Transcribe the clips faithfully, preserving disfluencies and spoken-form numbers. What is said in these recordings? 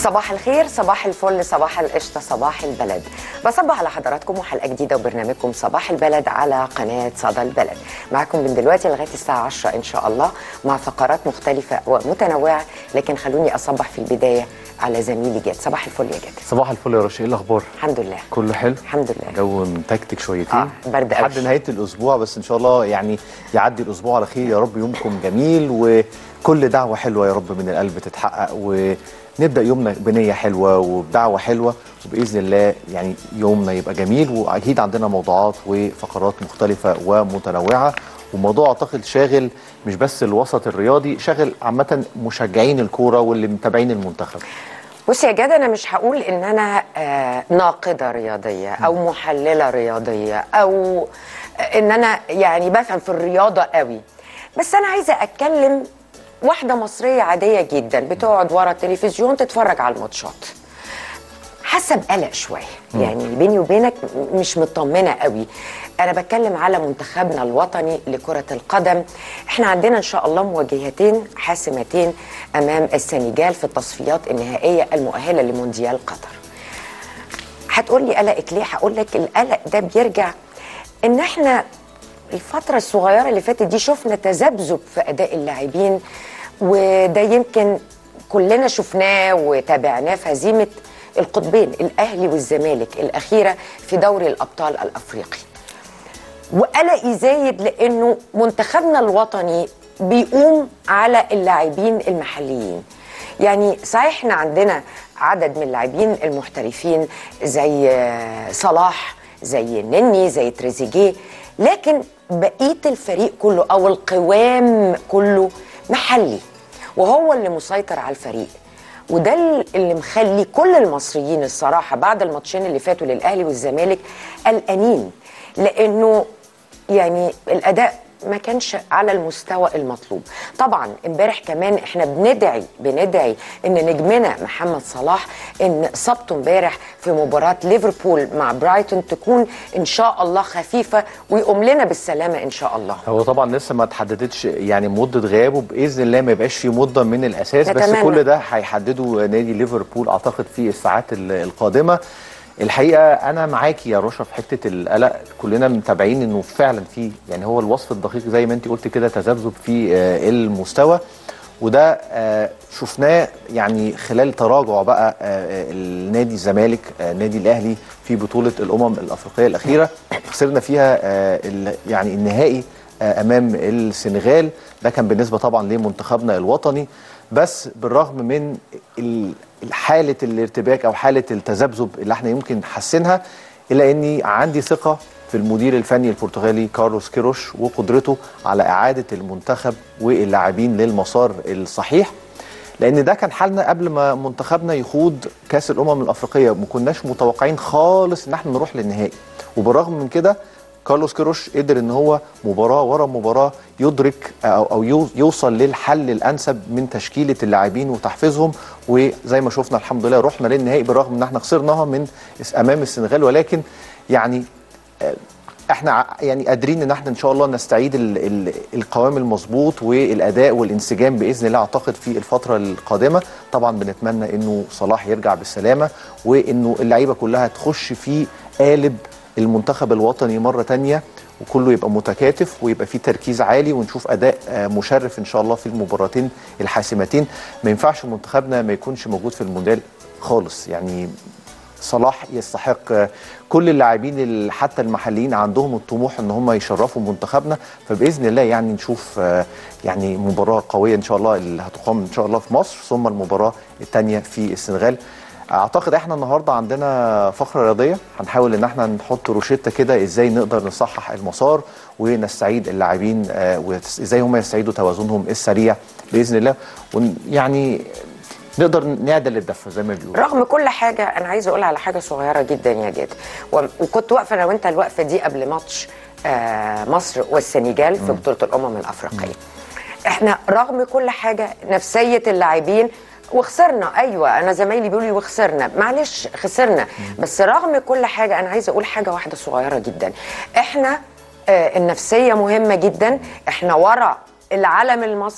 صباح الخير، صباح الفل، صباح القشطة، صباح البلد. بصبح على حضراتكم وحلقة جديدة وبرنامجكم صباح البلد على قناة صدى البلد. معكم من دلوقتي لغاية الساعة عشرة إن شاء الله مع فقرات مختلفة ومتنوعة، لكن خلوني أصبح في البداية على زميلي جاد. صباح الفل يا جاد. صباح الفل يا رشا، ايه الاخبار؟ الحمد لله كله حلو الحمد لله. جو متكتك شويتين، اه برد قوي لحد نهايه الاسبوع، بس ان شاء الله يعني يعدي الاسبوع على خير يا رب. يومكم جميل وكل دعوه حلوه يا رب من القلب تتحقق، ونبدا يومنا بنيه حلوه وبدعوه حلوه، وباذن الله يعني يومنا يبقى جميل. واكيد عندنا موضوعات وفقرات مختلفه ومتنوعه، وموضوع اعتقد شاغل مش بس الوسط الرياضي، شاغل عامه مشجعين الكوره واللي متابعين المنتخب. بصي يا جاد، انا مش هقول ان انا آه ناقده رياضيه او محلله رياضيه او ان انا يعني بفهم في الرياضه قوي، بس انا عايزه اتكلم واحده مصريه عاديه جدا بتقعد ورا التلفزيون تتفرج على الماتشات، حاسه بقلق شويه. يعني بيني وبينك مش مطمنه قوي. انا بتكلم على منتخبنا الوطني لكره القدم. احنا عندنا ان شاء الله مواجهتين حاسمتين امام السنغال في التصفيات النهائيه المؤهله لمونديال قطر. هتقول لي قلقك ليه؟ هقول لك القلق ده بيرجع ان احنا الفتره الصغيره اللي فاتت دي شفنا تذبذب في اداء اللاعبين، وده يمكن كلنا شفناه وتابعناه في هزيمه القطبين الاهلي والزمالك الاخيره في دوري الابطال الافريقي. وقلقي زايد لانه منتخبنا الوطني بيقوم على اللاعبين المحليين. يعني صحيح احنا عندنا عدد من اللاعبين المحترفين زي صلاح، زي النني، زي تريزيجيه، لكن بقيه الفريق كله او القوام كله محلي، وهو اللي مسيطر على الفريق. وده اللي مخلي كل المصريين الصراحه بعد الماتشين اللي فاتوا للاهلي والزمالك قلقانين، لانه يعني الاداء ما كانش على المستوى المطلوب. طبعا امبارح كمان احنا بندعي بندعي ان نجمنا محمد صلاح ان اصابته امبارح في مباراه ليفربول مع برايتون تكون ان شاء الله خفيفه ويقوم لنا بالسلامه ان شاء الله. هو طبعا لسه ما تحددتش يعني مده غيابه، باذن الله ما يبقاش في مده من الاساس، نتمنى. بس كل ده هيحدده نادي ليفربول اعتقد في الساعات القادمه. الحقيقه انا معاكي يا رشا في حته القلق، كلنا متابعين انه فعلا في يعني هو الوصف الدقيق زي ما انت قلت كده تذبذب في المستوى، وده شفناه يعني خلال تراجع بقى النادي الزمالك النادي الاهلي في بطوله الامم الافريقيه الاخيره. خسرنا فيها يعني النهائي امام السنغال، ده كان بالنسبه طبعا لمنتخبنا الوطني، بس بالرغم من حاله الارتباك او حاله التذبذب اللي احنا يمكن حاسينها، الا اني عندي ثقه في المدير الفني البرتغالي كارلوس كيروش وقدرته على اعاده المنتخب واللاعبين للمسار الصحيح، لان ده كان حالنا قبل ما منتخبنا يخوض كاس الامم الافريقيه. ما كناش متوقعين خالص ان احنا نروح للنهائي، وبالرغم من كده كارلوس كيروش قدر ان هو مباراه ورا مباراه يدرك او او يوصل للحل الانسب من تشكيله اللاعبين وتحفيزهم، وزي ما شفنا الحمد لله رحنا للنهائي بالرغم ان احنا خسرناها من امام السنغال. ولكن يعني احنا يعني قادرين ان احنا ان شاء الله نستعيد ال ال القوام المظبوط والاداء والانسجام باذن الله اعتقد في الفتره القادمه. طبعا بنتمنى انه صلاح يرجع بالسلامه، وانه اللعيبه كلها تخش في قالب المنتخب الوطني مرة تانية، وكله يبقى متكاتف ويبقى فيه تركيز عالي، ونشوف أداء مشرف إن شاء الله في المباراتين الحاسمتين. ما ينفعش منتخبنا ما يكونش موجود في المونديال خالص. يعني صلاح يستحق، كل اللاعبين حتى المحليين عندهم الطموح ان هم يشرفوا منتخبنا، فباذن الله يعني نشوف يعني مباراه قويه ان شاء الله اللي هتقام ان شاء الله في مصر، ثم المباراه الثانيه في السنغال. اعتقد احنا النهارده عندنا فقره رياضيه هنحاول ان احنا نحط روشته كده ازاي نقدر نصحح المسار ونستعيد اللاعبين وازاي هم يستعيدوا توازنهم السريع باذن الله، ويعني نقدر نعدل الدفه زي ما بيقولوا. رغم كل حاجه انا عايزه اقول على حاجه صغيره جدا يا جاد، وكنت واقفه انا وانت الوقفه دي قبل ماتش مصر والسنغال في بطوله الامم الافريقيه. احنا رغم كل حاجه نفسيه اللاعبين وخسرنا، ايوه انا زمايلي بيقولوا لي وخسرنا، معلش خسرنا، بس رغم كل حاجه انا عايزه اقول حاجه واحده صغيره جدا. احنا آه النفسيه مهمه جدا، احنا ورا العلم المصري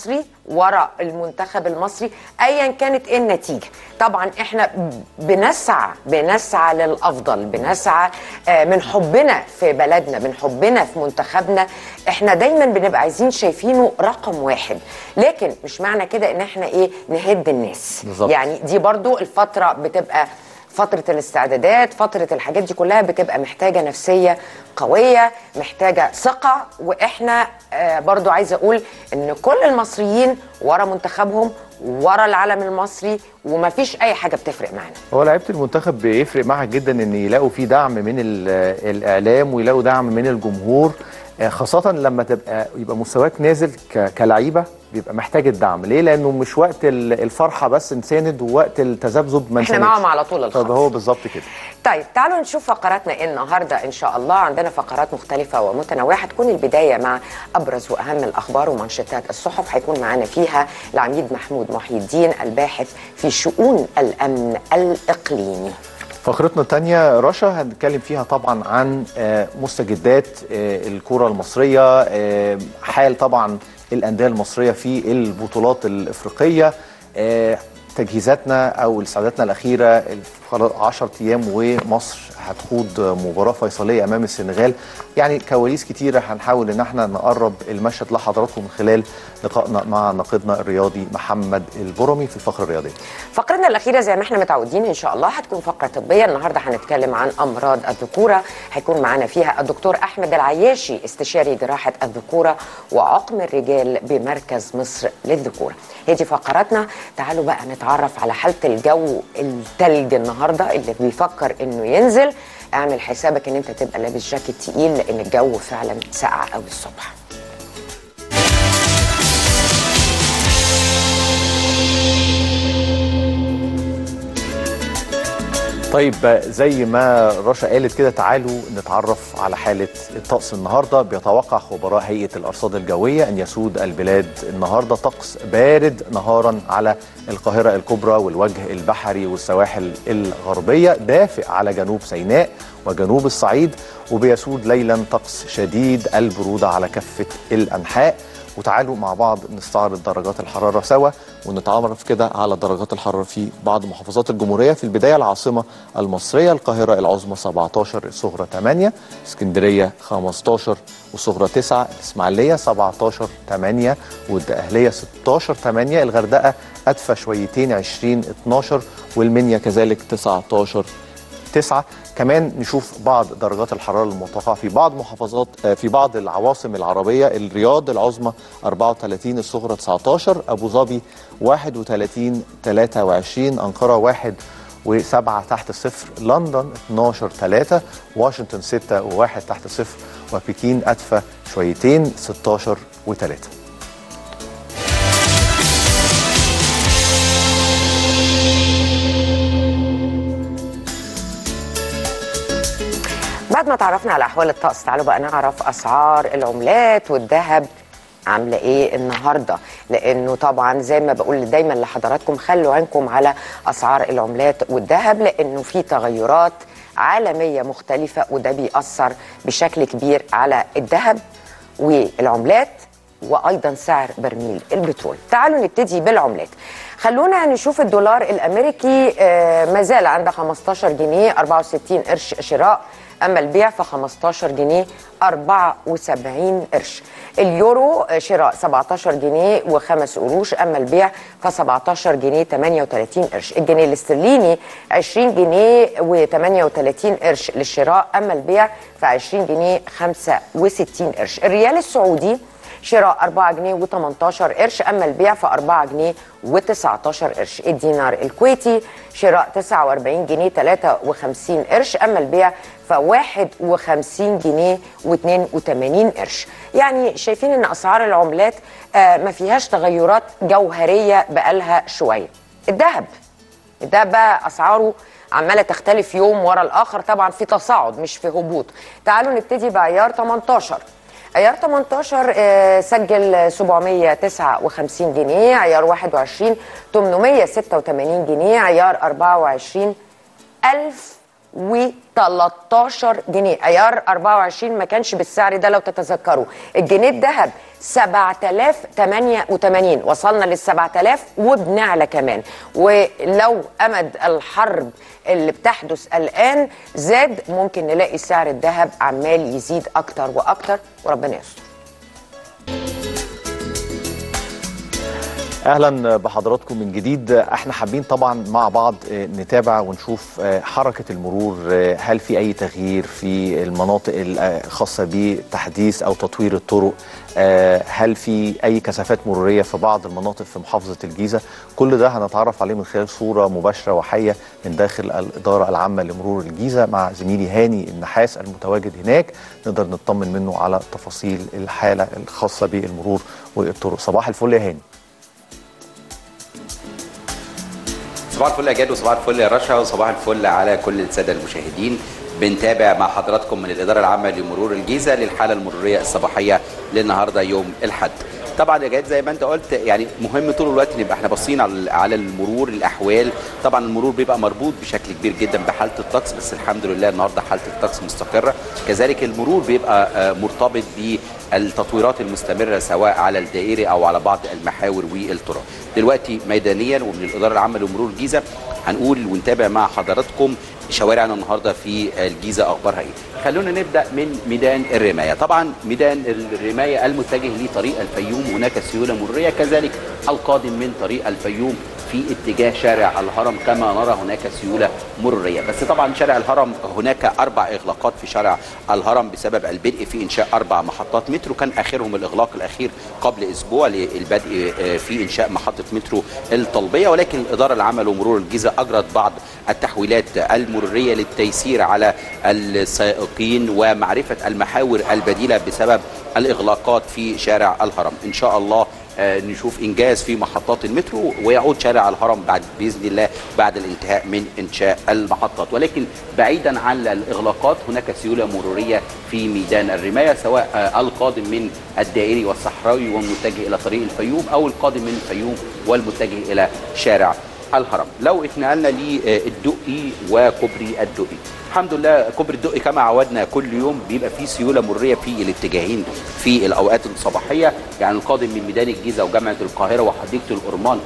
ورا المنتخب المصري ايا كانت ايه النتيجه. طبعا احنا بنسعى بنسعى للافضل، بنسعى من حبنا في بلدنا، من حبنا في منتخبنا، احنا دايما بنبقى عايزين شايفينه رقم واحد. لكن مش معنى كده ان احنا ايه نهد الناس بالزبط. يعني دي برضو الفتره بتبقى فترة الاستعدادات، فترة الحاجات دي كلها بتبقى محتاجة نفسية قوية، محتاجة ثقة. وإحنا آه برضو عايزة أقول إن كل المصريين ورا منتخبهم، ورا العلم المصري، ومفيش أي حاجة بتفرق معنا. هو لعيبة المنتخب بيفرق معها جدا إن يلاقوا في دعم من الإعلام ويلاقوا دعم من الجمهور، خاصة لما تبقى يبقى مستواك نازل كلعيبة، بيبقى محتاج الدعم. ليه؟ لانه مش وقت الفرحه بس نساند، ووقت التذبذب ما احنا معاهم على طول الخط. طب هو بالظبط كده. طيب تعالوا نشوف فقراتنا النهارده ان شاء الله. عندنا فقرات مختلفه ومتنوعه، هتكون البدايه مع ابرز واهم الاخبار ومنشطات الصحف، هيكون معانا فيها العميد محمود محي الدين الباحث في شؤون الامن الاقليمي. فقرتنا الثانية رشا هنتكلم فيها طبعا عن مستجدات الكرة المصرية، حال طبعا الأندية المصرية في البطولات الإفريقية، تجهيزاتنا أو استعداداتنا الأخيرة، عشرة أيام ومصر هتخوض مباراة فيصلية أمام السنغال. يعني كواليس كتيرة هنحاول إن احنا نقرب المشهد لحضراتكم من خلال لقائنا مع ناقدنا الرياضي محمد البرمي في الفقرة الرياضية. فقرتنا الأخيرة زي ما احنا متعودين إن شاء الله هتكون فقرة طبية. النهاردة هنتكلم عن أمراض الذكورة، هيكون معانا فيها الدكتور أحمد العياشي استشاري جراحة الذكورة وعقم الرجال بمركز مصر للذكورة. هي دي فقراتنا. تعالوا بقى نتعرف على حالة الجو التلج النهاردة اللي بيفكر إنه ينزل. اعمل حسابك إن أنت تبقى لابس جاكيت تقيل لأن الجو فعلا ساقع قوي الصبح. طيب زي ما رشا قالت كده، تعالوا نتعرف على حالة الطقس النهاردة. بيتوقع خبراء هيئة الأرصاد الجوية أن يسود البلاد النهاردة طقس بارد نهارا على القاهرة الكبرى والوجه البحري والسواحل الغربية، دافئ على جنوب سيناء وجنوب الصعيد، وبيسود ليلا طقس شديد البرودة على كافة الأنحاء. وتعالوا مع بعض نستعرض درجات الحرارة سوا ونتعرف كده على درجات الحرارة في بعض محافظات الجمهورية. في البداية العاصمة المصرية، القاهرة العظمى سبعتاشر الصغرى تمانية، اسكندرية خمستاشر والصغرى تسعة، الإسماعيلية سبعتاشر تمانية، والدقهلية ستاشر تمانية، الغردقة أدفى شويتين عشرين اتناشر، والمنيا كذلك تسعتاشر تسعة. كمان نشوف بعض درجات الحرارة المتوقعة في بعض محافظات في بعض العواصم العربية. الرياض العظمى أربعة وتلاتين الصغرى تسعتاشر، أبو ظبي واحد وتلاتين تلاتة وعشرين، أنقرة واحد وسبعة تحت الصفر، لندن اتناشر تلاتة، واشنطن ستة وواحد تحت الصفر، وبكين أدفى شويتين ستاشر وتلاتة. بعد ما تعرفنا على احوال الطقس، تعالوا بقى نعرف اسعار العملات والذهب عامله ايه النهارده، لانه طبعا زي ما بقول دايما لحضراتكم خلوا عينكم على اسعار العملات والذهب، لانه في تغيرات عالميه مختلفه وده بيأثر بشكل كبير على الذهب والعملات وايضا سعر برميل البترول. تعالوا نبتدي بالعملات. خلونا نشوف الدولار الامريكي ما زال عند خمستاشر جنيه أربعة وستين قرش شراء، اما البيع ف خمستاشر جنيه أربعة وسبعين قرش. اليورو شراء سبعتاشر جنيه وخمس قروش، اما البيع ف سبعتاشر جنيه تمانية وتلاتين قرش. الجنيه الاسترليني عشرين جنيه وتمانية وتلاتين قرش للشراء، اما البيع ف عشرين جنيه خمسة وستين قرش. الريال السعودي شراء أربعة جنيه وتمنتاشر قرش، اما البيع ف أربعة جنيه وتسعتاشر قرش. الدينار الكويتي شراء تسعة وأربعين جنيه تلاتة وخمسين قرش، اما البيع ف واحد وخمسين جنيه واتنين وتمانين قرش. يعني شايفين ان اسعار العملات آه ما فيهاش تغيرات جوهريه بقالها شويه. الذهب الذهب بقى اسعاره عماله تختلف يوم ورا الاخر، طبعا في تصاعد مش في هبوط. تعالوا نبتدي بعيار تمنتاشر. عيار تمنتاشر آه سجل سبعمية وتسعة وخمسين جنيه، عيار واحد وعشرين تمنمية وستة وتمانين جنيه، عيار أربعة وعشرين ألف وتلتاشر جنيه. ايار اربعة وعشرين ما كانش بالسعر ده لو تتذكروا. الجنيه الذهب سبعة آلاف وثمانية وثمانين، وصلنا لل سبعة آلاف وبنعلى كمان. ولو امد الحرب اللي بتحدث الان زاد، ممكن نلاقي سعر الذهب عمال يزيد اكتر واكتر، وربنا يستر. اهلا بحضراتكم من جديد. احنا حابين طبعا مع بعض نتابع ونشوف حركه المرور، هل في اي تغيير في المناطق الخاصه بتحديث او تطوير الطرق، هل في اي كثافات مروريه في بعض المناطق في محافظه الجيزه. كل ده هنتعرف عليه من خلال صوره مباشره وحيه من داخل الاداره العامه لمرور الجيزه مع زميلي هاني النحاس المتواجد هناك، نقدر نطمن منه على تفاصيل الحاله الخاصه بالمرور والطرق. صباح الفل يا هاني. صباح الفل يا جاد، وصباح الفل يا رشا، وصباح الفل على كل الساده المشاهدين. بنتابع مع حضراتكم من الاداره العامه لمرور الجيزه للحاله المروريه الصباحيه للنهارده يوم الاحد. طبعا يا جاد زي ما انت قلت، يعني مهم طول الوقت نبقى احنا باصين على على المرور، الاحوال. طبعا المرور بيبقى مربوط بشكل كبير جدا بحاله الطقس، بس الحمد لله النهارده حاله الطقس مستقره. كذلك المرور بيبقى مرتبط بالتطويرات المستمره سواء على الدائري او على بعض المحاور والطرق. دلوقتي ميدانيا ومن الاداره العامه لمرور الجيزه هنقول ونتابع مع حضراتكم شوارعنا النهارده في الجيزه اخبارها ايه. خلونا نبدا من ميدان الرمايه. طبعا ميدان الرمايه المتجه لطريق الفيوم هناك سيوله مروريه، كذلك القادم من طريق الفيوم في اتجاه شارع الهرم كما نرى هناك سيوله مروريه. بس طبعا شارع الهرم هناك اربع اغلاقات في شارع الهرم بسبب البدء في انشاء اربع محطات مترو، كان اخرهم الاغلاق الاخير قبل اسبوع للبدء في انشاء محطه مترو الطلبيه. ولكن الاداره العامه لمرور الجيزه اجرت بعض التحويلات المروريه للتيسير على السائقين ومعرفه المحاور البديله بسبب الاغلاقات في شارع الهرم. ان شاء الله نشوف انجاز في محطات المترو ويعود شارع الهرم بعد باذن الله بعد الانتهاء من انشاء المحطات. ولكن بعيدا عن الاغلاقات هناك سيوله مروريه في ميدان الرمايه، سواء القادم من الدائري والصحراوي والمتجه الى طريق الفيوم او القادم من الفيوم والمتجه الى شارع الهرم. لو اتنقلنا للدقي وكوبري الدقي، الحمد لله كوبري الدقي كما عودنا كل يوم بيبقى فيه سيوله مروريه في الاتجاهين في الاوقات الصباحيه، يعني القادم من ميدان الجيزه وجامعه القاهره وحديقه الأورمان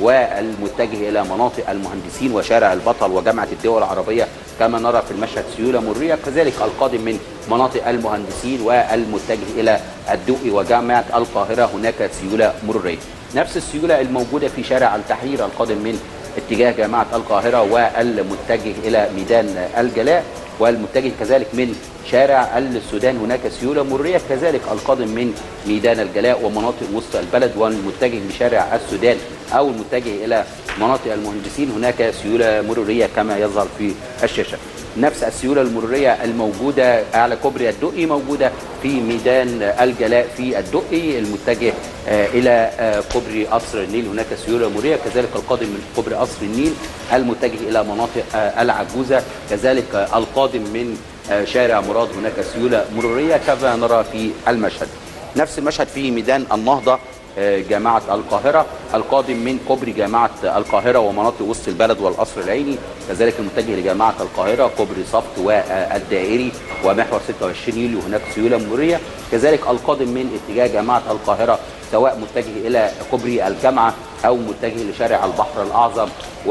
والمتجه الى مناطق المهندسين وشارع البطل وجامعه الدول العربيه كما نرى في المشهد سيوله مروريه، كذلك القادم من مناطق المهندسين والمتجه الى الدقي وجامعه القاهره هناك سيوله مروريه. نفس السيوله الموجوده في شارع التحرير القادم من اتجاه جامعة القاهرة والمتجه إلى ميدان الجلاء والمتجه كذلك من شارع السودان هناك سيولة مرورية، كذلك القادم من ميدان الجلاء ومناطق وسط البلد والمتجه لشارع السودان أو المتجه إلى مناطق المهندسين هناك سيولة مرورية كما يظهر في الشاشة. نفس السيولة المرورية الموجودة على كوبري الدقي موجودة في ميدان الجلاء في الدقي المتجه إلى كوبري قصر النيل هناك سيولة مرورية، كذلك القادم من كوبري قصر النيل المتجه إلى مناطق العجوزة، كذلك القادم من شارع مراد هناك سيولة مرورية كما نرى في المشهد. نفس المشهد في ميدان النهضة جامعة القاهرة القادم من كوبري جامعة القاهرة ومناطق وسط البلد والقصر العيني، كذلك المتجه لجامعة القاهرة كوبري صفت والدائري ومحور ستة وعشرين يوليو هناك سيولة مرورية، كذلك القادم من اتجاه جامعة القاهرة سواء متجه إلى كوبري الجامعة أو متجه لشارع البحر الأعظم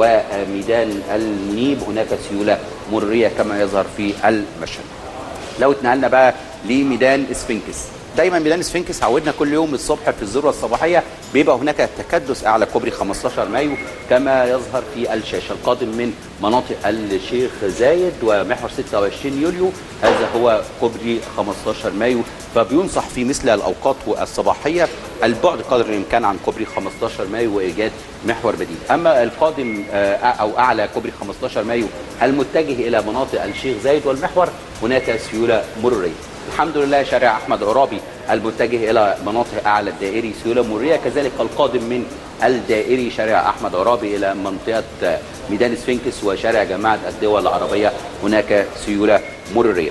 وميدان المنيب هناك سيولة مرورية كما يظهر في المشهد. لو اتنقلنا بقى لميدان اسفنكس، دايما ميدان اسفنكس عودنا كل يوم الصبح في الذروه الصباحيه بيبقى هناك تكدس اعلى كوبري خمستاشر مايو كما يظهر في الشاشه، القادم من مناطق الشيخ زايد ومحور ستة وعشرين يوليو هذا هو كوبري خمستاشر مايو. فبينصح في مثل الاوقات الصباحيه البعد قدر الامكان عن كوبري خمستاشر مايو وايجاد محور بديل. اما القادم او اعلى كوبري خمستاشر مايو المتجه الى مناطق الشيخ زايد والمحور هناك سيوله مروريه. الحمد لله شارع احمد عرابي المتجه الى مناطق اعلى الدائري سيوله مروريه، كذلك القادم من الدائري شارع احمد عرابي الى منطقه ميدان اسفنكس وشارع جامعه الدول العربيه هناك سيوله مروريه.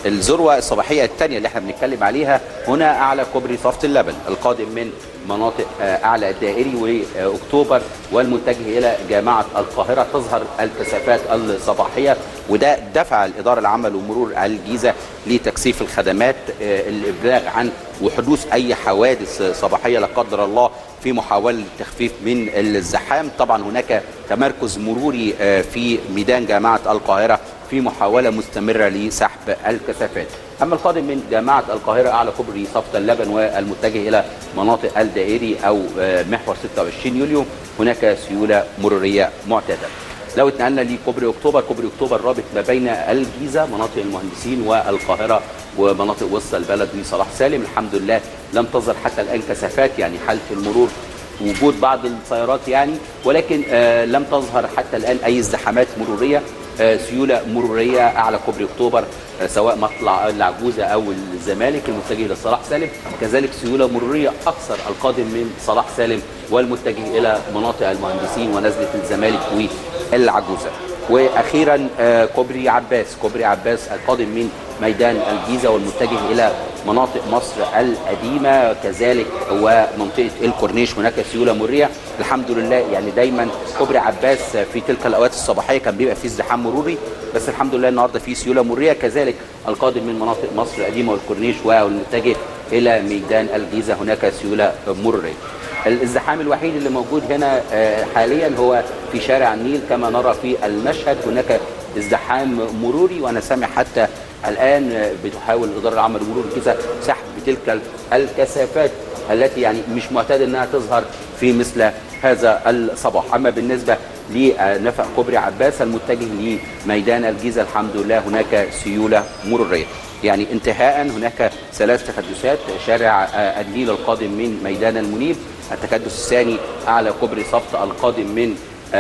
الذروه الصباحيه الثانيه اللي احنا بنتكلم عليها هنا اعلى كوبري صفت اللبن القادم من مناطق اعلى الدائري واكتوبر والمتجه الى جامعه القاهره. تظهر الكثافات الصباحيه وده دفع الاداره العامه لمرور الجيزه لتكثيف الخدمات، الابلاغ عن وحدوث اي حوادث صباحيه لا قدر الله في محاوله التخفيف من الزحام. طبعا هناك تمركز مروري في ميدان جامعه القاهره في محاوله مستمره لسحب الكثافات. اما القادم من جامعه القاهره اعلى كوبري صفت اللبن والمتجه الى مناطق الدائري او محور ستة وعشرين يوليو هناك سيوله مروريه معتاده. لو اتنقلنا لكوبري اكتوبر، كوبري اكتوبر رابط ما بين الجيزه مناطق المهندسين والقاهره ومناطق وسط البلد وصلاح سالم، الحمد لله لم تظهر حتى الان كثافات، يعني حاله المرور وجود بعض السيارات يعني، ولكن آه لم تظهر حتى الان اي ازدحامات مروريه. آه سيوله مروريه اعلى كوبري اكتوبر آه سواء مطلع العجوزه او الزمالك المتجه لصلاح سالم، كذلك سيوله مروريه اكثر القادم من صلاح سالم والمتجه الى مناطق المهندسين ونزله الزمالك والعجوزه. واخيرا آه كوبري عباس، كوبري عباس القادم من ميدان الجيزه والمتجه الى مناطق مصر القديمه كذلك ومنطقه الكورنيش هناك سيوله مروريه. الحمد لله يعني دايما كوبري عباس في تلك الاوقات الصباحيه كان بيبقى فيه ازدحام مروري، بس الحمد لله النهارده فيه سيوله مروريه، كذلك القادم من مناطق مصر القديمه والكورنيش والمتجه الى ميدان الجيزه هناك سيوله مروريه. الازدحام الوحيد اللي موجود هنا حاليا هو في شارع النيل كما نرى في المشهد، هناك ازدحام مروري وانا سامع حتى الان بتحاول الاداره العامه لمرور الجيزه سحب تلك الكثافات التي يعني مش معتاد انها تظهر في مثل هذا الصباح. اما بالنسبه لنفق كوبري عباس المتجه لميدان الجيزه الحمد لله هناك سيوله مروريه. يعني انتهاء هناك ثلاث تكدسات، شارع النيل القادم من ميدان المنيب، التكدس الثاني اعلى كوبري صفت القادم من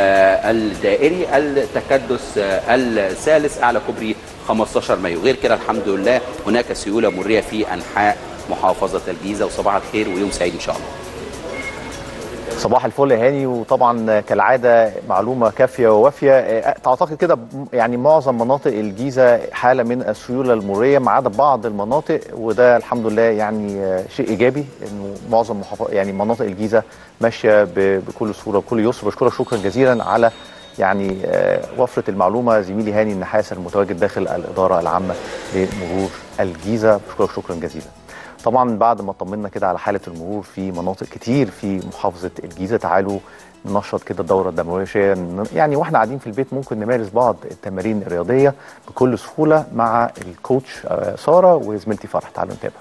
الدائري، التكدس الثالث اعلى كوبري خمستاشر مايو. غير كده الحمد لله هناك سيوله مروريه في انحاء محافظه الجيزه. وصباح الخير ويوم سعيد ان شاء الله. صباح الفل يا هاني، وطبعا كالعاده معلومه كافيه ووافيه. تعتقد كده يعني معظم مناطق الجيزه حاله من السيوله المروريه ما عدا بعض المناطق، وده الحمد لله يعني شيء ايجابي انه معظم محافظ يعني مناطق الجيزه ماشيه بكل سهوله وكل يسر. بشكرك شكرا جزيلا على يعني وفره المعلومه زميلي هاني النحاس المتواجد داخل الاداره العامه لمرور الجيزه. بشكرك شكرا جزيلا. طبعا بعد ما طمنا كده على حاله المرور في مناطق كتير في محافظه الجيزه، تعالوا ننشط كده الدوره الدمويه شويه، يعني واحنا قاعدين في البيت ممكن نمارس بعض التمارين الرياضيه بكل سهوله مع الكوتش ساره وزميلتي فرح. تعالوا نتابع.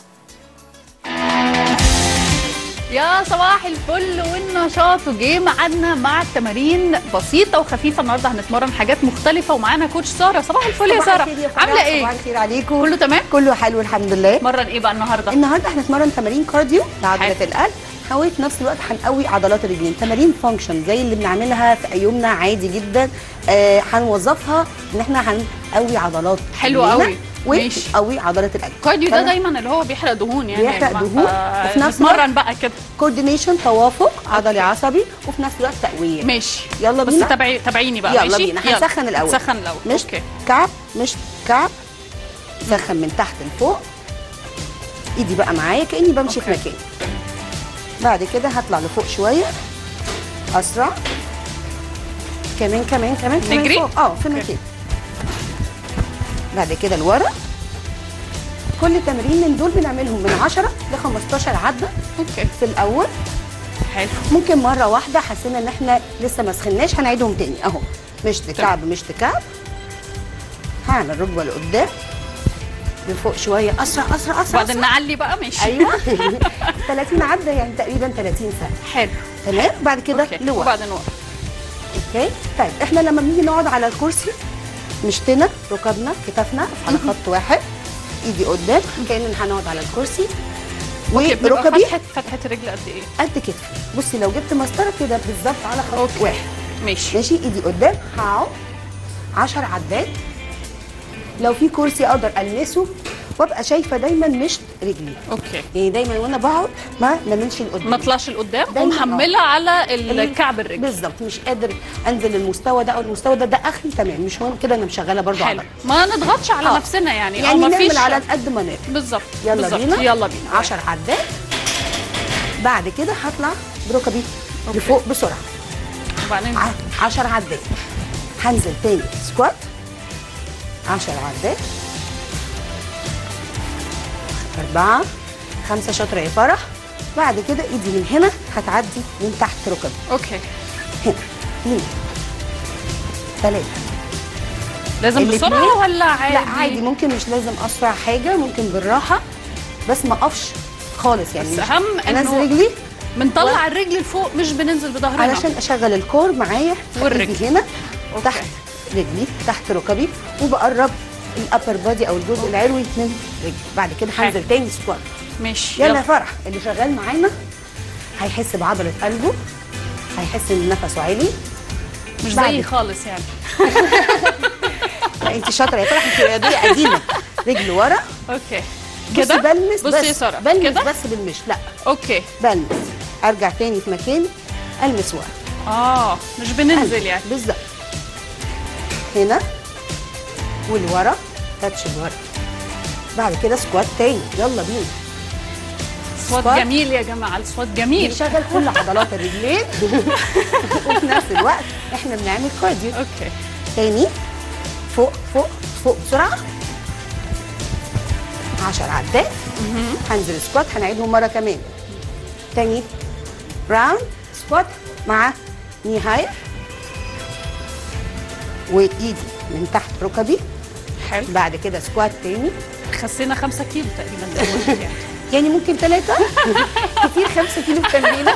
يا صباح الفل والنشاط، وجه ميعادنا مع التمارين بسيطه وخفيفه. النهارده هنتمرن حاجات مختلفه ومعانا كوتش ساره. صباح الفل يا ساره، عامله ايه؟ صباح الخير عليكم. كله تمام؟ كله حلو الحمد لله. نتمرن ايه بقى النهارده؟ النهارده هنتمرن تمارين كارديو لعضله القلب، هنقوي في نفس الوقت هنقوي عضلات الرجلين. تمارين فانكشن زي اللي بنعملها في ايامنا عادي جدا، آه هنوظفها ان احنا هنقوي عضلات حلو قوي ونقوي عضله القلب. الكارديو ده دايما اللي هو بيحرق دهون، يعني بيحرق دهون وفي نفس الوقت نتمرن بقى كده كوردينيشن، توافق عضلي عصبي، وفي نفس الوقت تقويه. ماشي يلا بينا. بس تابعي تابعيني بقى. يلا ماشي بينا. هنسخن الاول. نسخن الاول. مش اوكي. كعب مش كعب، سخن من تحت لفوق. ايدي بقى معايا كاني بمشي أوكي. في مكان. بعد كده هطلع لفوق شويه اسرع، كمان كمان كمان كمان نجري فوق. اه في مكان. بعد كده لورا. كل تمرين من دول بنعملهم من عشرة ل خمستاشر عده اوكي في الاول. حلو. ممكن مره واحده حسينا ان احنا لسه ما سخناش هنعيدهم تاني اهو. مشط كعب مشط كعب. هعمل ركبه لقدام لفوق شويه، اسرع اسرع اسرع. بعدين نعلي بقى. ماشي. ايوه ثلاثين عده يعني تقريبا ثلاثين سنه. حلو تمام. بعد كده لورا. وبعدين ورا. اوكي. طيب احنا لما بنيجي نقعد على الكرسي مشطنا ركبنا كتافنا على خط واحد، ايدي قدام كأننا هنقعد على الكرسي، وركبي فتحه فتحه الرجل قد ايه؟ قد كتفي. بصي لو جبت مسطره كده بالظبط على خط أوكي. واحد. ماشي ماشي. ايدي قدام هقعد عشر عدات. لو في كرسي اقدر المسه وابقى شايفه دايما مشط رجلي. اوكي. يعني دايما وانا بقعد ما نملش لقدام، ما اطلعش لقدام دايماً ومحمله على الكعب الرجل. بالظبط، مش قادر انزل المستوى ده او المستوى ده، ده اخري تمام، مش مهم كده، انا مشغله برضو حلو، عضله. ما نضغطش على آه. نفسنا يعني، يعني او ما نعمل فيش على قد ما نقدر. بالظبط. يلا بالظبط. بينا، يلا بينا. عشر عدات. بعد كده هطلع بركبي لفوق بسرعه. وبعدين عشر عدات. هنزل تاني سكوات عشر عدات. أربعة خمسة، شاطرة يا فرح. بعد كده ايدي من هنا هتعدي من تحت ركبي. اوكي. هنا اثنين ثلاثة. لازم بسرعة ولا عادي؟ لا عادي، ممكن مش لازم اسرع حاجة، ممكن بالراحة بس ما اقفش خالص يعني. بس اهم انزل انه رجلي بنطلع و... الرجل لفوق، مش بننزل بظهرنا، علشان اشغل الكور معايا والرجل هنا. أوكي. تحت رجلي، تحت ركبي، وبقرب الابر بادي او الجزء العلوي من رجلي. بعد كده هنزل تاني سكوات. ماشي. يلا يا فرح، اللي شغال معانا هيحس بعضله قلبه، هيحس ان نفسه عالي، مش زي خالص يعني. انت شاطره يا فرح، انت رياضيه قديمه. رجل ورا. اوكي كده بلمس بس يا ساره بلمس كده بس بالمش. لا اوكي بلمس، ارجع تاني في مكاني، المس ورا. اه مش بننزل يعني. بالظبط. هنا والورا، تاتش لورا. بعد كده سكوات تاني. يلا بينا. صوت جميل يا جماعه، الصوت جميل، بيشغل كل عضلات الرجلين وفي نفس الوقت احنا بنعمل كارديو. اوكي. تاني فوق فوق فوق بسرعه. عشر عدات. هنزل سكوات، هنعيدهم مره كمان. تاني راوند سكوات مع ني هاير، وايدي من تحت ركبي. حلو. بعد كده سكوات تاني. خسينا خمسة كيلو تقريبا ده يعني. يعني ممكن ثلاثة كتير، خمسة كيلو في تمرينة.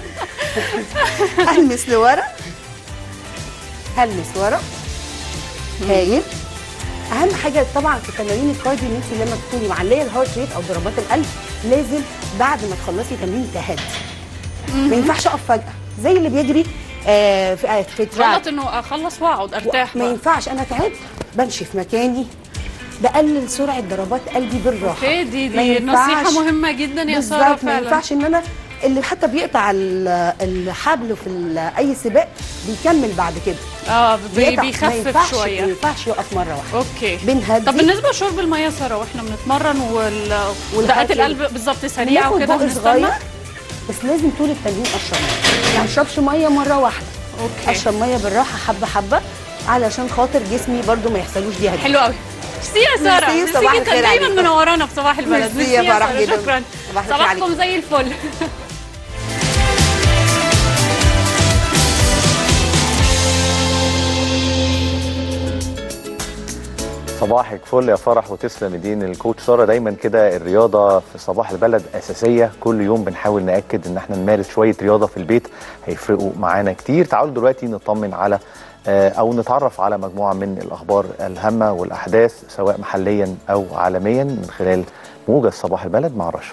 هلمس لورا، هلمس ورا. هايل. أهم حاجة طبعا في تمارين الكارديو إن أنت لما تكوني معلية الهارت ريت أو ضربات القلب، لازم بعد ما تخلصي تمرين تهدي. ما ينفعش أقف فجأة زي اللي بيجري آه في في تراك. غلط إنه أخلص وأقعد أرتاح. ما ينفعش، أنا تعبت بمشي في مكاني، بقلل سرعه ضربات قلبي بالراحه. اوكي، دي دي نصيحه مهمه جدا يا ساره فعلا. ما ينفعش ان انا اللي حتى بيقطع الحبل في اي سباق بيكمل بعد كده. اه بي بيخفف شويه، ما ينفعش يقف مره واحده. اوكي. بنهدي. طب بالنسبه لشرب الميه يا ساره واحنا بنتمرن ودقات القلب بالظبط سريعه وكده بنستنى، بس لازم طول التمرين اشرب ميه، ما اشربش ميه مره واحده. اوكي. اشرب ميه بالراحه حبه حبه علشان خاطر جسمي برده ما يحصلوش دي هدي. حلو قوي. ميرسي يا ساره، ميرسي جدا، دايما منورانا في صباح البلد. ميرسي يا ساره، شكرا. صباحكم زي الفل. صباحك فل يا فرح وتسلم ايدين الكوتش ساره. دايما كده الرياضه في صباح البلد اساسيه، كل يوم بنحاول ناكد ان احنا نمارس شويه رياضه في البيت هيفرقوا معانا كتير. تعالوا دلوقتي نطمن على او نتعرف على مجموعه من الاخبار الهامه والاحداث سواء محليا او عالميا من خلال موجز صباح البلد مع رشا.